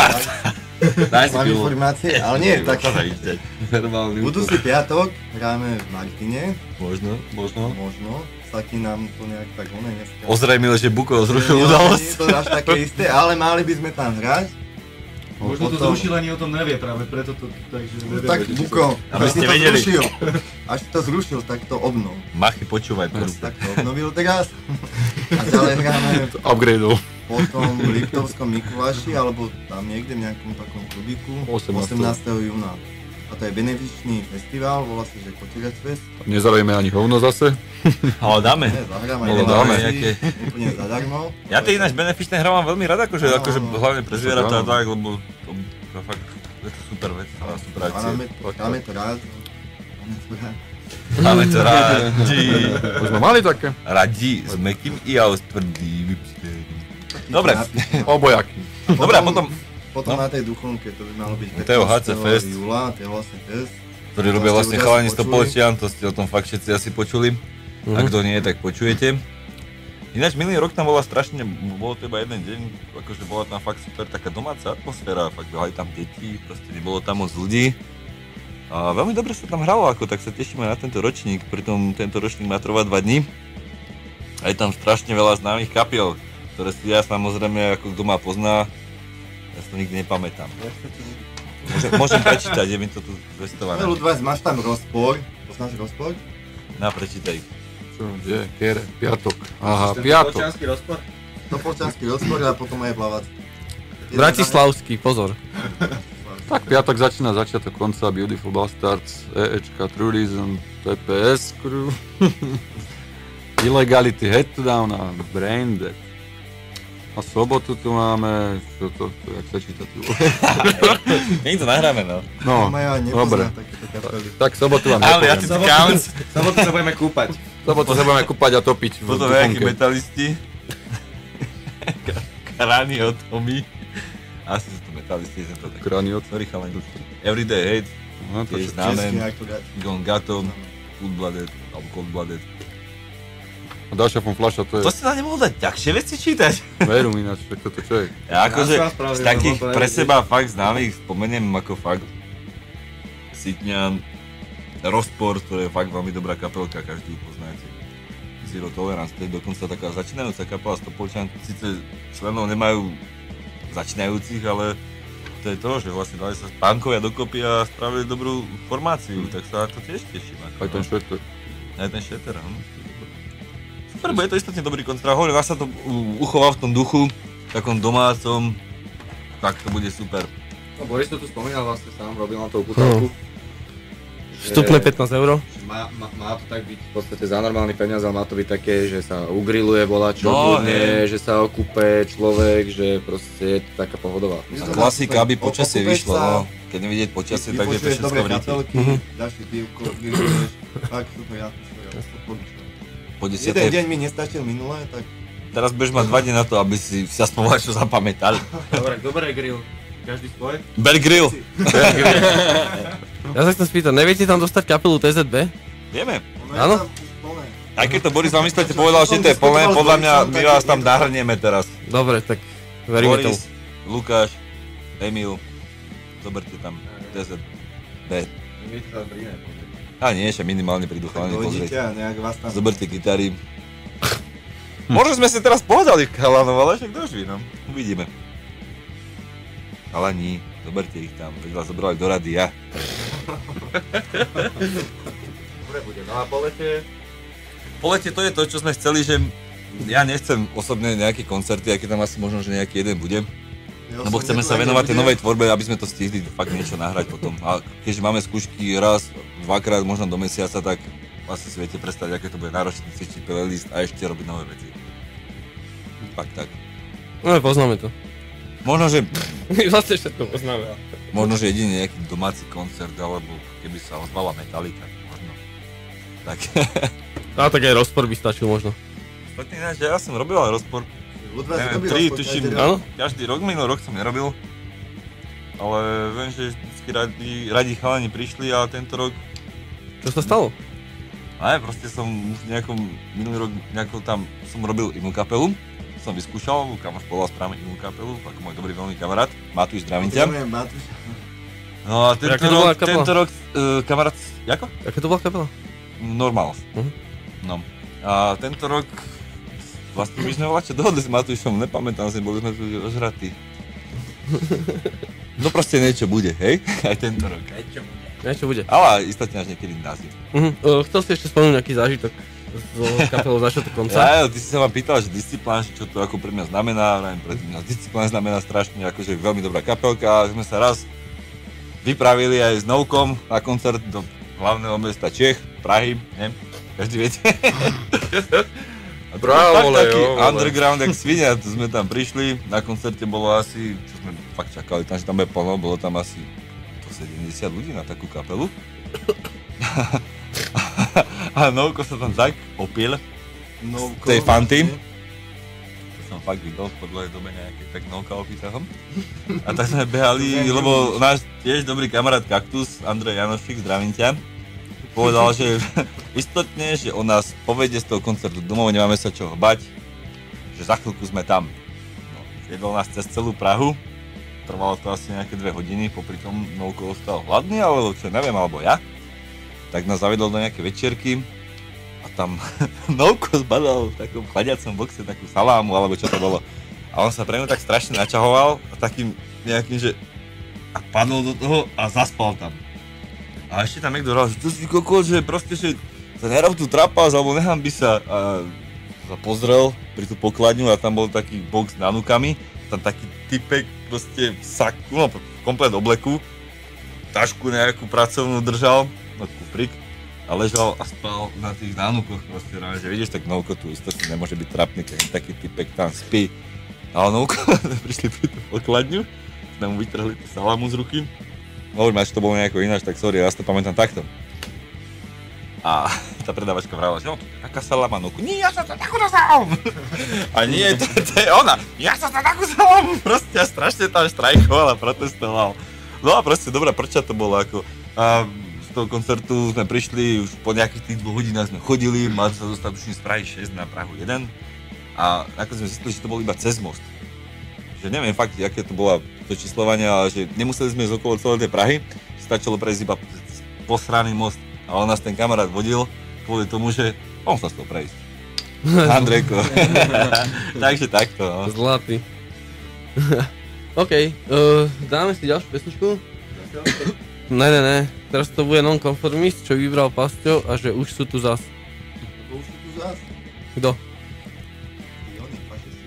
Daj si Mám pilu. informácie, ale nie, tak Normálny budúci piatok hráme v Martine, Možno. možno. Saky nám to nejak tak dneska. Ozrejmil, že Buko zrušil Nie je udalosť. to až také isté, ale mali by sme tam hrať. Možno to Potom- zrušil, ani o tom nevie, práve preto to takže nevie. Tak Buko, Aby až ste si to vedeli. zrušil. Až si to zrušil, tak to obnov. Machy, počúvaj. Tak to obnovil teraz. A ďalej hráme Upgradeol. potom v Liptovskom Mikuláši, alebo tam niekde v nejakom takom klubiku 18. 18. júna. A to je benefičný festival, volá sa, že Kočirec Fest. Nezalejme ani hovno zase. Ale dáme. Ne, zahráme Ale aj dáme veci, nejaké. úplne zadarmo. Ja tie ináč benefičné hrávam veľmi rád, akože hlavne pre zvieratá a áno. tak, lebo to fakt je to super vec, ale super akcie. Dáme to rád. Dáme to rád. Máme to radi. Už sme mali také. Radi s mäkkým i ale s tvrdým. Dobre. Obojaký. Dobre, a potom, Potom No. na tej duchovke, to by malo byť To je HC Fest. júla, to je vlastne fest. ktorý robia To ste vlastne ľudia chalani si z Topolčian, to ste o tom fakt všetci asi počuli. A kto nie, tak počujete. Ináč minulý rok tam bola strašne, bolo to iba jeden deň, akože bola tam fakt super taká domáca atmosféra, fakt behali tam deti, proste nebolo tam moc ľudí. A veľmi dobre sa tam hralo, ako tak sa tešíme na tento ročník, pritom tento ročník má trvať 2 dní. A je tam strašne veľa známych kapiel, ktoré si ja samozrejme, ako kto ma pozná, ja si to nikdy nepamätám. Môžem prečítať, je mi to tu zvestované. Ľudvajs, máš tam rozpor, poznáš rozpor? Na, prečítaj. Čo, kde? Kere? Piatok. Aha, piatok. Topolčiansky rozpor? Topolčiansky rozpor a potom aj Blavacký. Bratislavský, pozor. Tak piatok začína začiatok konca Beautiful Bastards, EEčka, Trulism, TPS Crew, Illegality, Head to Down a Brain Dead. A sobotu tu máme, čo to jak sa číta tu? Nech to nahráme, no. No, Majú aj dobre. nepozná takéto kapely. Tak sobotu vám Ale ja ti nepoviem. counts. Sobotu sa budeme kúpať. Sobotu sa budeme kúpať a topiť v Potom nejakí duchonke. metalisti. Kraniotomy. Asi sú to metalisti, som to tak. Kraniot. Sorry chalani. Everyday Hate, Aha, to je čo? Český známe. akurát. Gongatom, Cold-Blooded, alebo Cold-Blooded. A ďalšia von Fľaša, to je To si nám nemohol dať ťažšie veci čítať? Verum ináč, tak toto čo je? Ja akože Ja som spravil, z takých lebo to pre je- seba fakt známych spomeniem ako fakt Sitňan, Rozpor, to je fakt veľmi dobrá kapelka, každý ju poznáte. Zero Tolerance, to je dokonca taká začínajúca kapela z Topolčian, síce členov nemajú začínajúcich, ale to je to, že vlastne dali sa pánkovia dokopy a spravili dobrú formáciu, tak sa na to tiež teším. Aj ten šveter. Aj ten Šeter, áno. Super, bude to istotne dobrý koncert. Hovorím, vás sa to uchová v tom duchu, takom domácom, tak to bude super. No Boris to tu spomínal, vlastne sám robil na tú putavku. Vstupné 15 €. Má to tak byť v podstate za normálny peniaz, ale má to byť také, že sa ugriluje volačo, No, kľudne, že sa okupe človek, že proste je to taká pohodová. Je to Klasika, aby počasie okupeš vyšlo, sa, no. Keď nevidieť počasie, tak je to vypočuješ všetko dobré v ríti. kapelky, dáš si pivko, grilluješ, fakt super atmosféra, odporúčam. Po Jeden 10. deň mi nestačil minule, tak Teraz budeš mať 2 dní na to, aby si aspoň čo zapamätal. Dobre, grill. Každý svoj? Bear Grill. Ja sa chcem spýtať, neviete tam dostať kapelu TZB? Vieme. ono je Áno? tam už plné. Aj keď to Boris vám myslíte povedal, že to je plné, podľa mňa my vás tam nahrnieme teraz. Dobre, tak veríme tomu. Boris, Lukáš, Emil, zoberte tam TZB. My sa príjme. A nie, že minimálne prídu Tak chalani dojdite pozrieť. a nejak vás tam... Zoberte gitary. Možno sme si teraz povedali chalanov, ale však dožví, no. Uvidíme. Chalani, zoberte ich tam, veď vás zobrali do rady ja. Dobre bude. No a po lete? Po lete to je to, čo sme chceli, že ja nechcem osobne nejaké koncerty, aj keď tam asi možno, že nejaký jeden bude. Lebo chceme sa venovať tej novej tvorbe, aby sme to stihli fakt niečo nahrať potom. A keďže máme skúšky raz, dvakrát, možno do mesiaca, tak asi si viete predstaviť, aké to bude náročné cvičiť playlist a ešte robiť nové veci. Fakt tak. No, poznáme to. Možno, že... My vlastne všetko poznáme. Možno, že jediný nejaký domáci koncert, alebo keby sa ozvala Metallica, možno. Tak. A tak aj rozpor by stačil možno. Tak ináč, ja som robil aj rozpor. Neviem, 3, tuším, každý rok, minulý rok som nerobil. Ale viem, že vždycky radi chalani prišli a tento rok... Čo sa stalo? Ale proste som už minulý rok tam som robil inú kapelu. Som vyskúšal, kamoš povedal správame inú kapelu, ako môj dobrý veľmi kamarát, Matúš, zdravím ťa. No a tento rok kamarát, jako? Aká to bola kapela? Normals. No. A tento rok vlastne my sme vlastne dohodli s Matúšom, nepamätám si, boli sme tu ožratí. No proste niečo bude, hej? Aj tento rok. Niečo bude. Ale istotne až niekedy nazi. Chcel si ešte spomenúť nejaký zážitok z kapelou začiatku konca? Ja, ty si sa ma pýtal, že Disciplán, čo to ako pre mňa znamená, Disciplán znamená strašne akože veľmi dobrá kapelka, sme sa raz vypravili aj s Novkom na koncert do hlavného mesta Čech, Prahy, neviem, každý viete. Bravo, taký underground, jak svinia, tu sme tam prišli, na koncerte bolo asi, čo sme fakt čakali, tam, že tam bude plno, bolo tam asi 70 ľudí na takú kapelu. A Novko sa tam tak opiel z tej fanty. To som fakt videl v podľahe dobe nejaké tak Novka opýtahom. A tak sme behali, lebo náš tiež dobrý kamarát Kaktus, Andrej Janošik, zdravím ťa, povedal, že istotne, že on nás povedie z toho koncertu domov, nemáme sa čoho bať, že za chvíľku sme tam. No, viedol nás cez celú Prahu, trvalo to asi nejaké 2 hodiny, popri tom Novko ostal hladný, alebo čo neviem, alebo ja. Tak nás zavedol do nejaké večierky a tam Novko zbadal v takom chladiacom boxe takú salámu, alebo čo to bolo. A on sa pre mňa tak strašne načahoval a takým nejakým, že a padol do toho a zaspal tam. A ešte tam niekto hral, že tu si kokos, že proste, že sa nerob tu trapas, alebo nehambi sa. A sa pozrel pri tú pokladňu a tam bol taký box s nanukami, tam taký typek proste v saku, no komplet obleku, tašku nejakú pracovnú držal, no kufrík, a ležal a spal na tých nánukoch proste, že vidíš, tak Novko tu istotne nemôže byť trapný, keď taký typek tam spí. Ale Novko, prišli pri tú pokladňu, sme mu vytrhli tú salámu z ruky. Hovorím, až to bolo nejako ináč, tak sorry, ja si to pamätám takto. A tá predávačka vrala, že no, to je taká saláma, Novko, nie, ja som sa takú salámu. A nie, to je ona, ja som sa takú salámu, proste ja strašne tam štrajkoval a protestoval. No a proste dobrá prča to bolo ako. A z toho koncertu sme prišli, už po nejakých tých 2 hodinách sme chodili, mali sa dostatočne z Prahy 6 na Prahu 1. A nakoniec sme zistili, že to bolo iba cez most. Že neviem fakt, aké to bola to číslovanie, ale že nemuseli sme ísť okolo celej tej Prahy, stačilo prejsť iba posraný most. A on nás ten kamarát vodil kvôli tomu, že on sa z toho prejsť. Andrejko. Takže takto. No. Zlatý. OK, dáme si ďalšiu pesničku. Ne. Teraz to bude nonkonformist, čo vybral Pasťo a že už sú tu zas. Už sú tu zas? Kto? Oni, fašisti.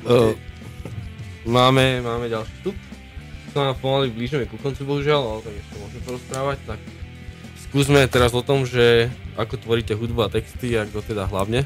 Máme ďalší vstup. To nám pomaly blížime ku koncu, bohužiaľ, ale tak ešte môžeme porozprávať. Tak skúsme teraz o tom, že ako tvoríte hudbu a texty, a kto teda hlavne.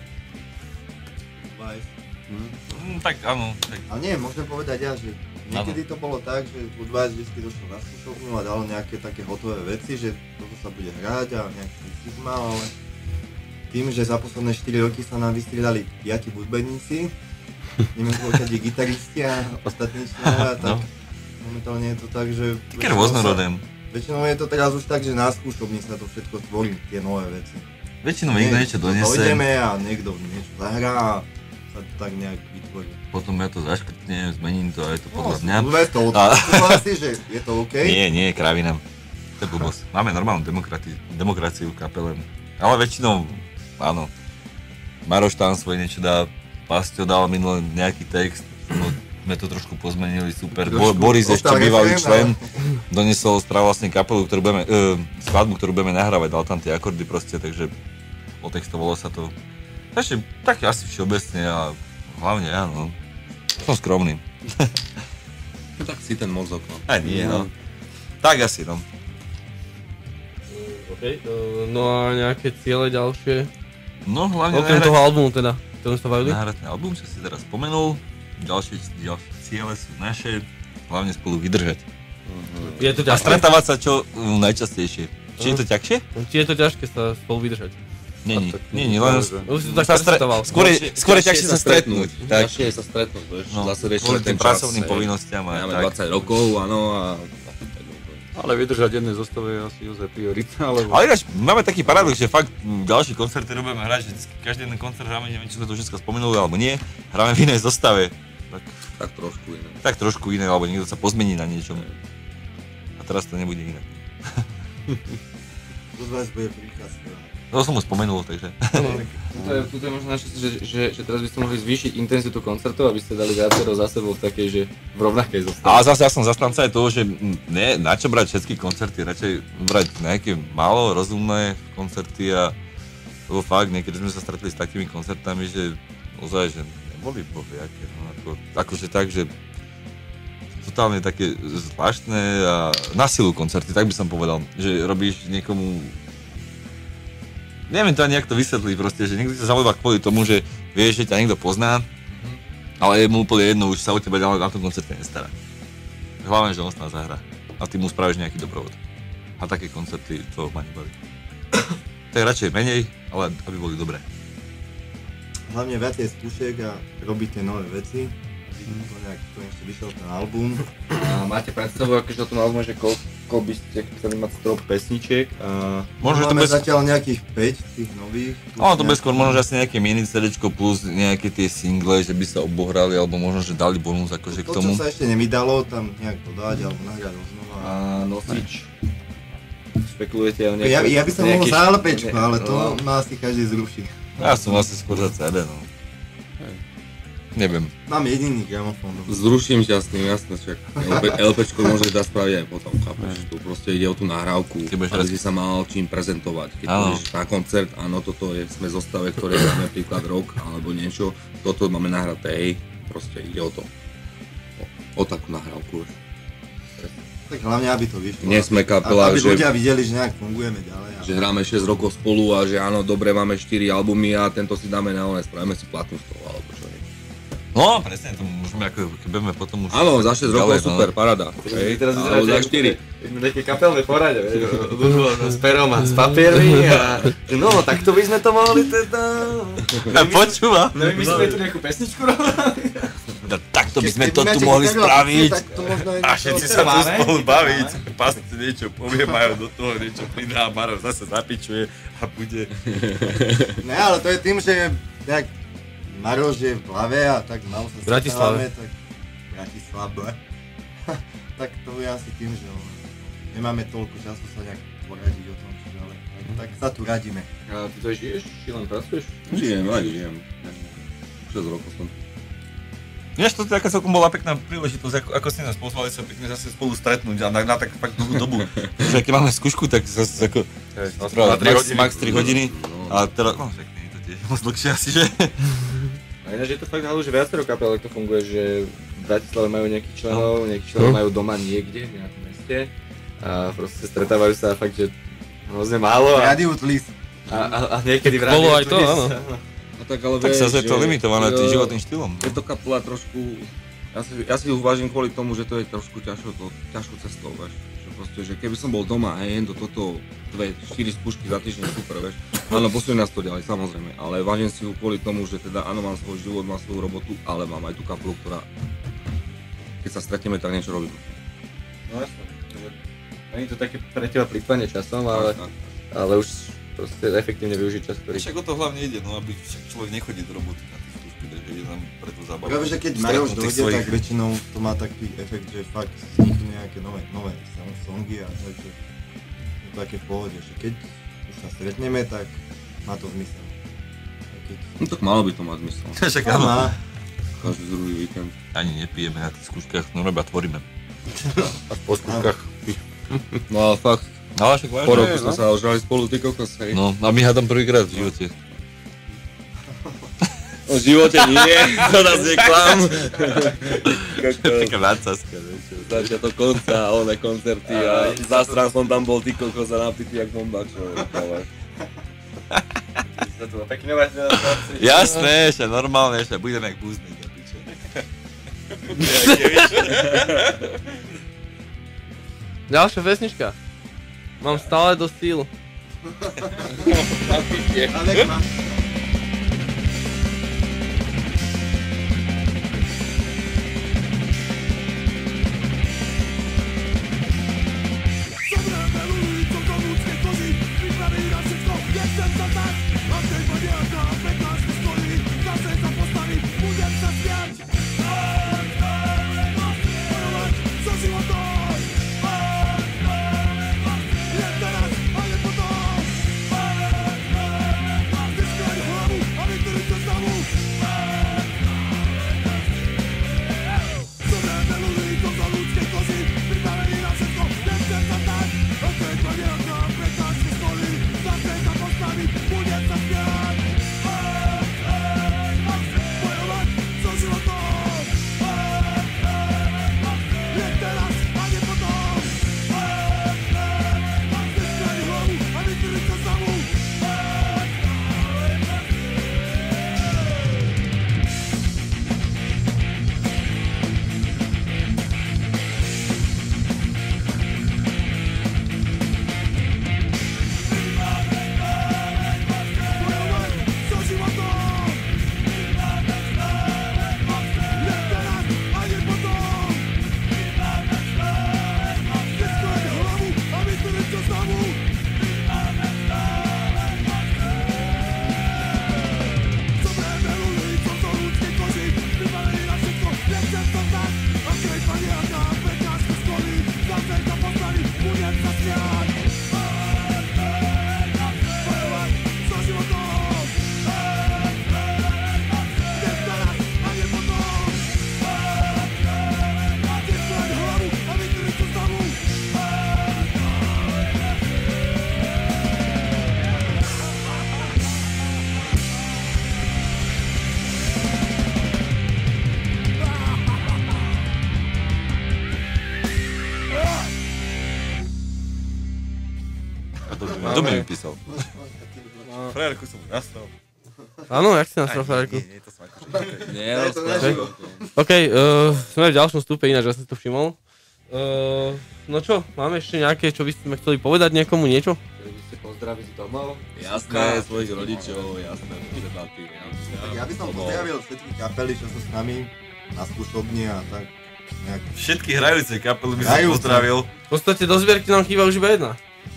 Tak áno. Tak. Ale nie, môžem povedať ja, že niekedy to bolo tak, že Budweiss vždy došiel na skúšovňu a dal nejaké také hotové veci, že toto sa bude hrať a nejaký princíp mal, ale tým, že za posledné 4 roky sa nám vystriedali 5 hudobníci, neviem koľko gitaristi a ostatní členovia, tak momentálne je to tak, že... Také rôznorodé. Väčšinou je to teraz už tak, že na skúšovni sa to všetko tvorí, tie nové veci. Väčšinou niekto niečo donese. Dojdeme a niekto niečo zahrá a sa to tak nejak vytvorí. Potom ja to zaškrtnem, zmením to a je to podľa mňa. Budweiss to odpúšťa si, že je to OK? Nie, kravina. To je blbosť. Máme normálnu demokraciu v kapele. Ale väčšinou, áno. Maroš tam svoje niečo dá, Pasťo dal minulý nejaký text, sme to trošku pozmenili, super. Boris ešte bývalý člen, doniesol vlastne kapelu, skladbu, ktorú budeme nahrávať, dal tam tie akordy proste, takže otextovalo sa to. Takže tak asi všeobecne a hlavne ja, no. Som skromný. Tak si ten mozog, no. A nie, no. Tak asi, no. OK, no a nejaké ciele ďalšie? No hlavne okrem toho albumu teda, ktorom sa bavili? Nahrať ten album, čo si teraz spomenul. Ďalšie ciele sú naše, hlavne spolu vydržať. Je to ťažké? A stretávať sa čo najčastejšie. Či je to ťažšie? Či je to ťažké sa spolu vydržať? Nie, len... Už si to tak predstavoval. Skôr je ťažšie sa stretnúť. Ťažšie je sa stretnúť, vieš, zase riešiť ten čas. Pracovným povinnostiam a máme 20 rokov, áno, a... Ale vydržať jednej zostave je asi ozaj priorita, alebo... Ale ináč, máme taký paradox, že fakt ďalší koncerty budeme hrať, že každý jeden koncert hráme, neviem, či sme to všetko spomenuli, alebo nie, hráme v inej zostave. Tak trošku iné, alebo niekto sa pozmení na niečom. A teraz to nebude inak. Budweiss bude prichádzať. To som mu spomenul, takže... Tu je možno naše, že teraz by ste mohli zvýšiť intenzitu koncertov, aby ste dali viacero za sebou v takej, že v rovnakej zostave. Ale zase ja som zastanca aj toho, že nie, na čo brať všetky koncerty, radšej brať nejaké málo rozumné koncerty a lebo fakt, niekedy sme sa stretli s takými koncertami, že ozaj, že neboli bohviaké, no akože tak, že totálne také zvláštne a na silu koncerty, tak by som povedal, že robíš niekomu. Neviem to ani jak to vysvetliť proste, že niekto sa zaujíma kvôli tomu, že vieš, že ťa niekto pozná, ale je mu úplne jedno, už sa o teba ďalej na tom koncerte nestará. Hlavne, že on sa zahrá a ty mu spravíš nejaký doprovod. A také koncerty, to ma nebaví. Tak radšej menej, ale aby boli dobré. Hlavne viacej skúšek a robiť tie nové veci. To nejak konečne vyšiel ten album. A máte predstavu, akože o tom albume, že koľko by ste chceli mať strop pesničiek a... Máme zatiaľ nejakých 5 tých nových. Ono to bez skôr možno, že asi nejaké mini CDčko plus nejaké tie single, že by sa obohrali, alebo možno, že dali bonus akože k tomu. To, čo sa ešte nevydalo, tam nejak dodať, alebo nahrať znova. A nosič. Špekulujete o nejaké... Ja by som mohol za LPčko, ale to ma asi každý zruší. Ja som asi skôr za CD, no. Neviem. Mám jediný gramofón. Zruším ťa s tým, jasne, však LPčko môžeš dať spraviť aj potom, chápeš? Tu proste ide o tú nahrávku, aby si sa mal čím prezentovať. Keď pôjdeš na koncert, áno, toto je, sme zostave, ktoré máme príklad rock alebo niečo, toto máme nahraté, hej, proste ide o to. O takú nahrávku. Tak hlavne, aby to vyšlo. Nie sme kapela, aby že... ľudia videli, že nejak fungujeme ďalej. Že hráme 6 rokov spolu a že áno, dobre, máme 4 albumy a tento si dáme na oné, spravíme si platnú z toho, alebo čo nie. No, presne, to môžeme ako, keď budeme potom už... Áno, za 6 rokov super, paráda. Alebo za 4. Také kapelné porade, s perom a s papiermi a... No, takto by sme to mohli teda... Počúva. Nevymyslíme tu nejakú pesničku rovnali. Takto by sme to tu mohli spraviť a všetci sa tu spolu baviť. Pastor niečo povie, majú do toho niečo pridá a Maro zase zapičuje a bude... Ne, ale to je tým, že nejak Maroš je v hlave a tak malo sa stretávame, tak Bratislave. Tak to je asi tým, že nemáme toľko času sa nejak poradiť o tom, ale tak sa tu radíme. A ty to žiješ? Či len pracuješ? Žijem. 6 rokov som. Vieš, to taká celkom bola pekná príležitosť, ako ste nás pozvali sa pekne zase spolu stretnúť a na tak fakt dlhú dobu. Že keď máme skúšku, tak zase ako max 3 hodiny a teraz, no však nie je to tiež moc dlhšie asi, že? ináč je to fakt halu, že viacero kapel to funguje, že v Bratislave majú nejakých členov, nejakých členov majú doma niekde, v nejakom meste a proste stretávajú sa fakt, že hrozne málo Radio Tlis. A niekedy v Bolo rádiu aj to, áno. No tak ale Tak vieš, sa je to že limitované tým životným štýlom. Je to kapela trošku, ja si ju vážim kvôli tomu, že to je trošku ťažšou cestou, vieš. Že proste, že keby som bol doma, hej, do toto 2-4 skúšky za týždeň, super, vieš. Áno, posunie nás to ďalej, samozrejme, ale vážim si ju kvôli tomu, že teda áno, mám svoj život, mám svoju robotu, ale mám aj tú kapelu, ktorá, keď sa stretneme, tak niečo robí. No jasne, nie je to také pre teba plýtvanie časom, ale už proste efektívne využiť čas, ktorý... Však o to hlavne ide, no aby človek nechodí do roboty na tie skúšky, takže ide tam pre tú zábavu. Práve, že keď Maroš dojde, tak väčšinou to má taký efekt, že fakt vzniknú nejaké nové songy a takže je to také v pohode, že keď už sa stretneme, tak má to zmysel. No tak malo by to mať zmysel. Však áno. Každý druhý víkend. Ani nepijeme na tých skúškach, no iba tvoríme. A po skúškach. No ale fakt, No ale však vážne. po roku sme sa ožrali spolu, ty kokos, hej. No a my hádam prvýkrát v živote. V živote nie, to nás neklam. Taká vácavská, vieš. Začiatok konca, oné koncerty a zastran som tam bol, ty kokos a napitý jak bomba, čo ale... To bolo pekne vážne. Jasné, že normálne, že budeme jak búzny, do piče. Ďalšia pesnička. Mám stále dosť síl. Kto mi vypísal? Frajerku som mu nastal. Áno, jak si nastal frajerku? Nie, to som akože... Nie, no naživo. OK, sme v ďalšom stupe, ináč ja som to všimol. No čo, máme ešte nejaké, čo by sme chceli povedať niekomu, niečo? Chceli by ste pozdraviť domov? Jasné, svojich rodičov, jasné, debaty. Tak ja by som pozdravil všetky kapely, čo sú s nami na skúšobni a tak nejak... Všetky hrajúce kapely by som pozdravil. V podstate do zbierky nám chýba už iba jedna.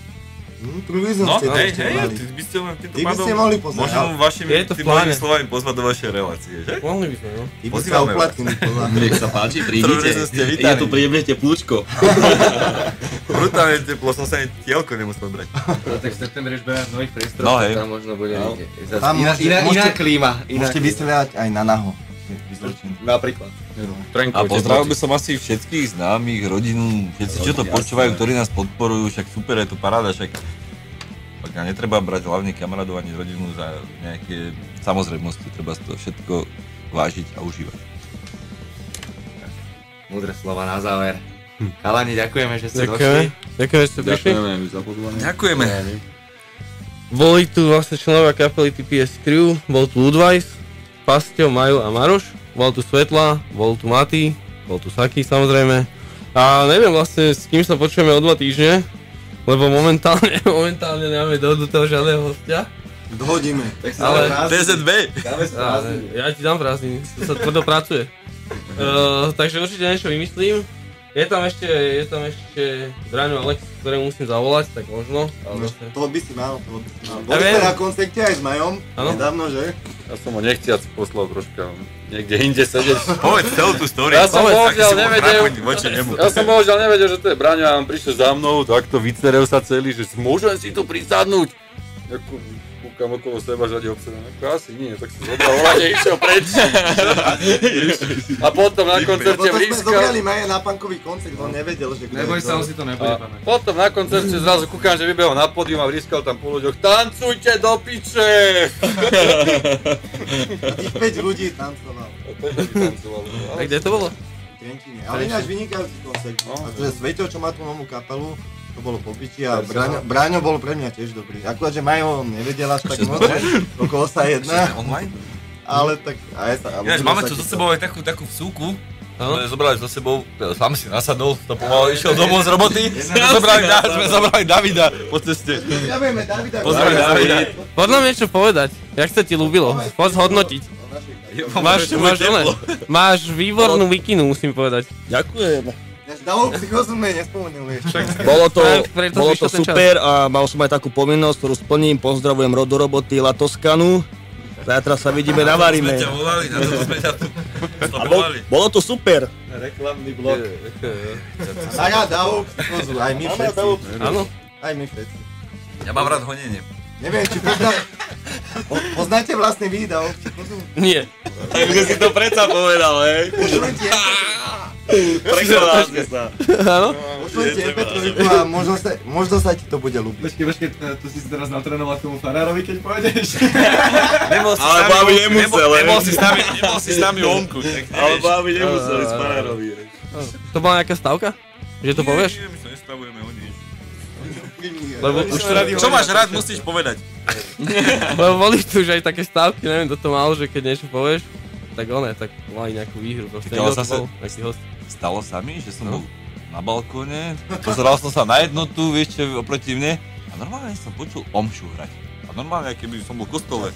No, hej, ty by ste len týmto pádom možno vašimi týmovými slovami pozvať do vašej relácie, že? Mohli by sme, no. Pozývame vás. Nech sa páči, prídite. Je tu príjemné teplúčko. Brutálne teplo, som sa ani tielko nemusel brať. Tak v septembri už budeme v nových priestoroch, No, tak hej. tam možno bude Iná klíma. Môžete vystrieľať aj na naho. Napríklad. A pozdravil by som asi všetkých známych, rodinu, všetci, čo to počúvajú, ktorí nás podporujú, však super, je to paráda, však netreba brať hlavne kamarádov ani rodinu za nejaké samozrejmosti, treba z toho všetko vážiť a užívať. Múdre slova na záver. Chalani, ďakujeme, že ste došli. Ďakujeme, že ste prišli. Ďakujeme za pozvanie. Ďakujeme. Boli tu vlastne členovia kapely TPS Crew, bol tu Ludweiss, Pastio, Majo a Maroš, bol tu Svetla, bol tu Mati, bol tu Saki samozrejme. A neviem vlastne, s kým sa počujeme o 2 týždne, lebo momentálne nemáme do toho žiadneho hostia. Dohodíme. Ale TZB. ja ti dám prázdniny, to sa tvrdo pracuje. Takže určite niečo vymyslím. Je tam ešte Braňo Alex, ktorému musím zavolať, tak možno. Toho by si mal. Boli ste na koncerte aj s Majom, nedávno, že? Ja som ho nechciac poslal troška niekde inde sedieť. Povedz celú tú story. Ja som bohužiaľ nevedel, že to je Braňo a on prišiel za mnou, takto vycerel sa celý, že môžem si tu prisadnúť. Kúkam okolo seba, že obsedené. Asi nie, tak som zobral volanie, išiel preč. A potom na koncerte To vriskal. sme zobrali Maja na punkový koncert, on nevedel, že... Neboj sa, on si to nebude pamätať. Potom na koncerte zrazu kúkam, že vybehol na pódium a vriskal tam po ľuďoch: tancujte do piče! A tých 5 ľudí tancoval. A kde to bolo? V Trenčine. Ale ináč vynikajúci koncert. Akože Sveťo, čo má tú novú kapelu, to bolo po piči a Braňo bol pre mňa tiež dobrý. Akurát, že Majo nevedel až tak moc, okolo sa jedná. Online? Ale tak aj sa... Ináč máme tu so sebou aj takú vsúku. Zobrali so sebou, sám si nasadol, to pomalu išiel domov z roboty. Sme zobrali Davida po ceste. Pozdravujeme Davida. Pozdravujeme Davida. Poď nám niečo povedať, jak sa ti ľúbilo, poď zhodnotiť. Máš výbornú vikinu, musím povedať. Ďakujem. Dalo psychózu sme nespomenul ešte. Bolo to super a mal som aj takú povinnosť, ktorú splním. Pozdravujem Rod do roboty, La Toskanu. Zajtra sa vidíme, navaríme. Bolo to super. Reklamný blok. Maja, dalo psychózu, aj my všetci. Áno. Aj my všetci. Ja mám rád honenie. Neviem, či poznáte vlastne vy, dalo psychózu? Nie. Takže si to predsa povedal, hej? Prekonali sa. Áno? Pošlete MP3 a možno sa ti to bude ľúbiť. Počkej, tu si teraz natrénoval tomu farárovi, keď pôjdeš? Ale aby nemusel, Nebol si s nami vonku. Ale aby nemuseli s farárovi. To bola nejaká stavka? Že to povieš? Nie, my sa nestavujeme o nič. Lebo už Čo máš rád, musíš povedať. Lebo boli tu už aj také stavky, neviem, kto to mal, že keď niečo povieš, tak tak mali nejakú výhru, proste niekto bol, taký host. Stalo sa mi, že som bol na balkóne, pozeral som sa na jednotu, vieš čo, oproti mne a normálne som počul omšu hrať. A normálne, keby som bol v kostole.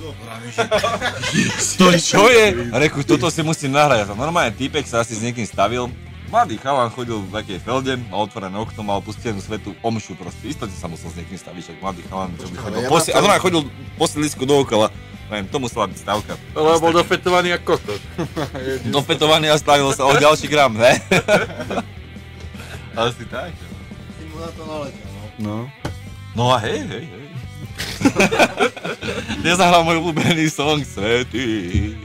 To čo je? A reku, toto si musím nahrať. A normálne týpek sa asi s niekým stavil. Mladý chalan chodil v takej felde, mal otvorené okno, mal pustenú svetú omšu proste. Istotne sa musel s niekým staviť, však mladý chalan, čo by chodil a normálne chodil po sídlisku dookola. Neviem, to musela byť stavka. Ale bol dofetovaný ako kokot. Dofetovaný a stavil sa o ďalší gram, ne? Asi tak. Si mu na to naletel, No. No a hej. Nezahral môj obľúbený song Svetý.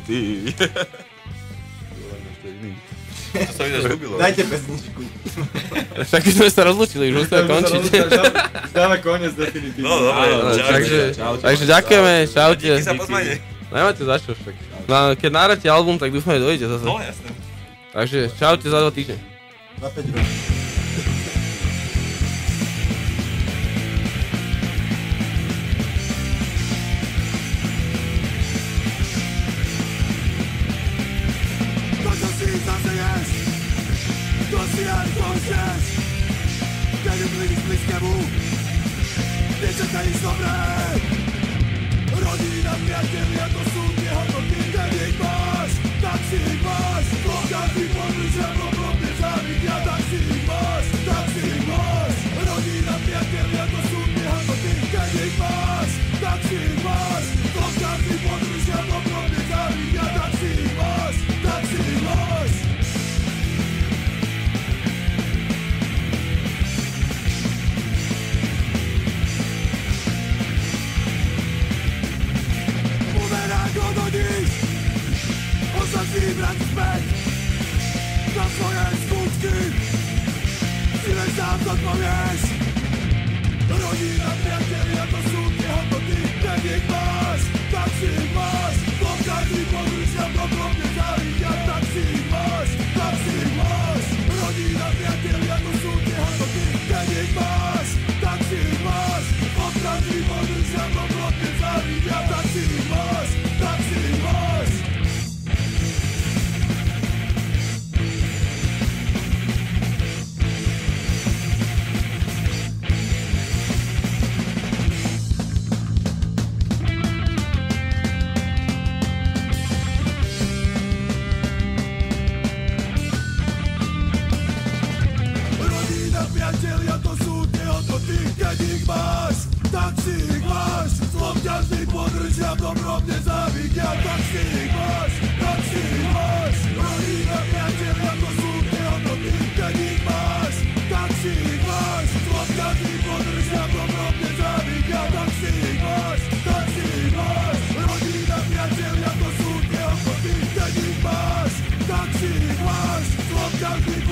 To sa ináč ľúbilo. Dajte pesničku. Však už sme sa rozlúčili, už musíme končiť. Dáme koniec definitívne. No dobre, Takže ďakujeme, čaute. Díky za pozvanie. Nemáte za čo však. Keď nahráte album, tak dúfam, že dojde zase. No jasné. Takže čaute za 2 týždne. Za 5 rokov. Kiedy byliś bliskému, nečakaj nič dobré. Rodina, priatelia, to sú nehodnotní. Keď ich máš, tak si ich máš. Pokiaľ ty pomôžeš, problémy závidia, tak si ich máš. Rodina, priatelia, to sú nehodnotní. Keď ich máš, tak si ich máš. Pokiaľ ty pomôžeš, problémy závidia, tak si ich máš. Ostaň si vybrať späť na svoje skutky. Si len sám to povieš. Rodina, priatelia, to sú tie hodnoty. Keď ich máš, tak si ich máš. Pokiaľ ty područia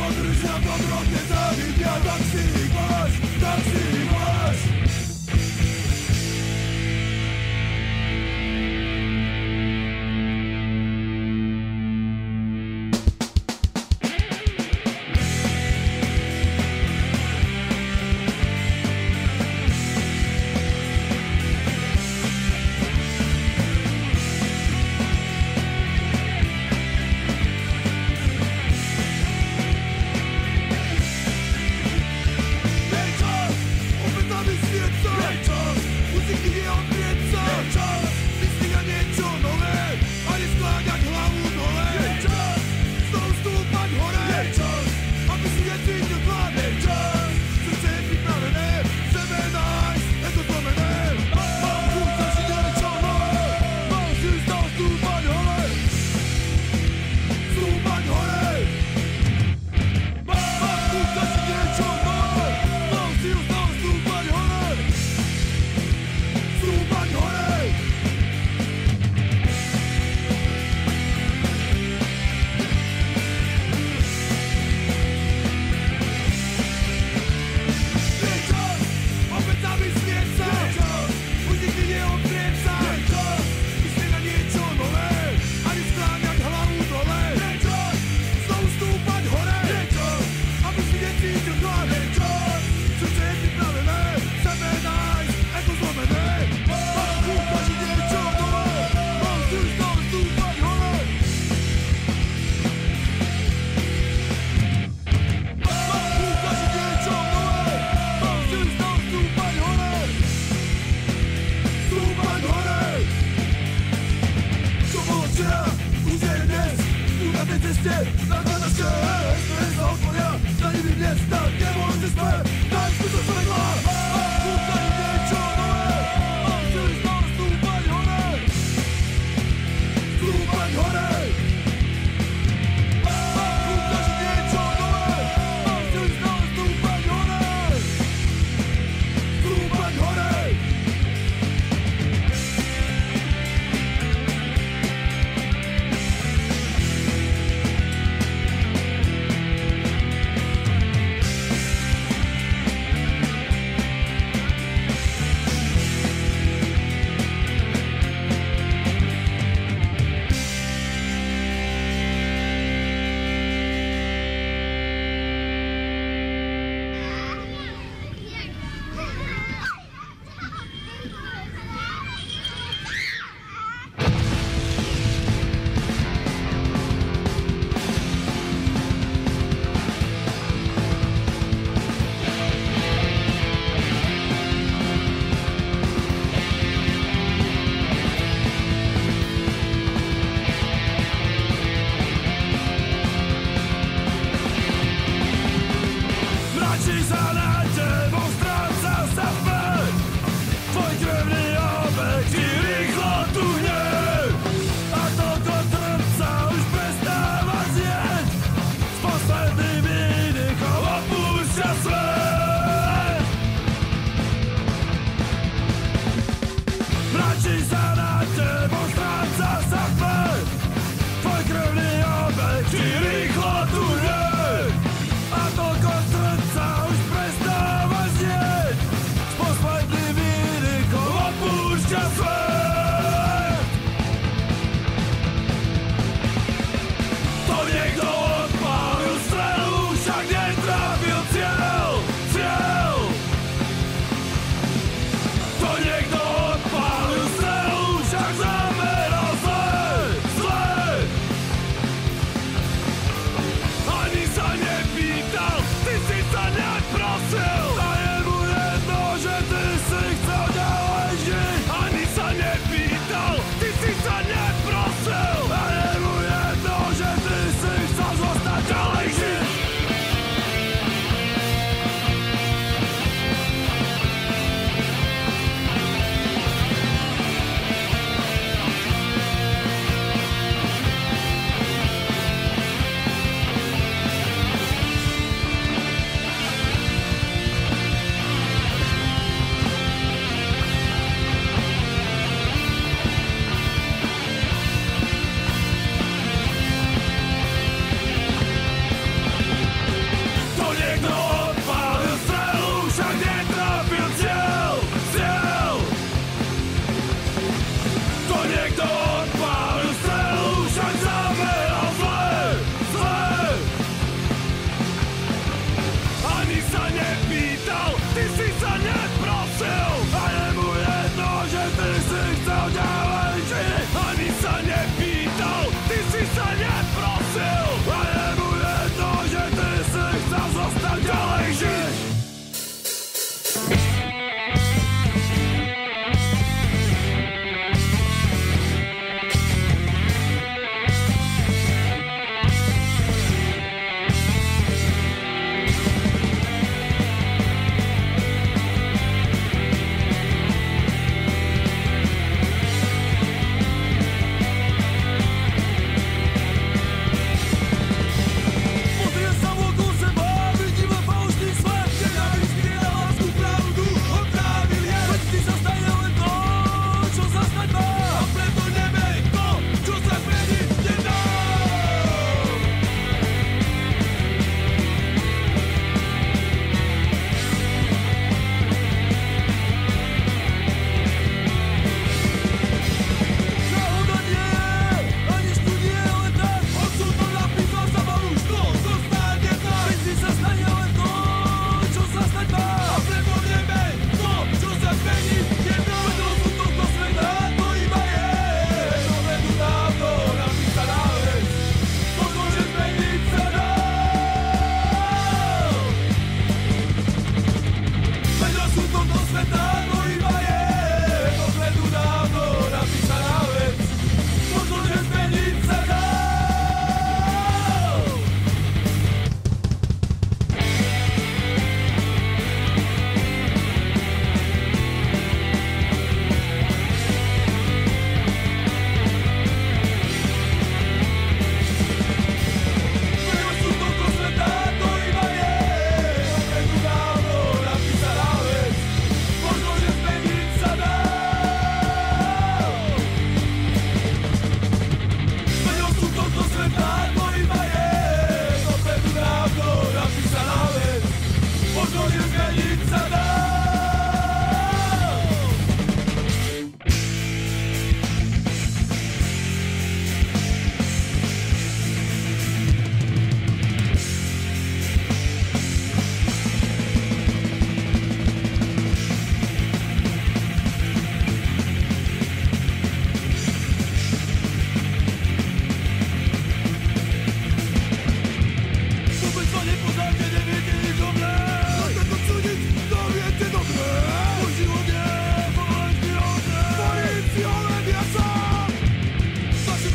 Podrysia podrobnie zabija, tak si ich masz, tak si ich masz.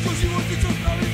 čo životy, čo spravíme.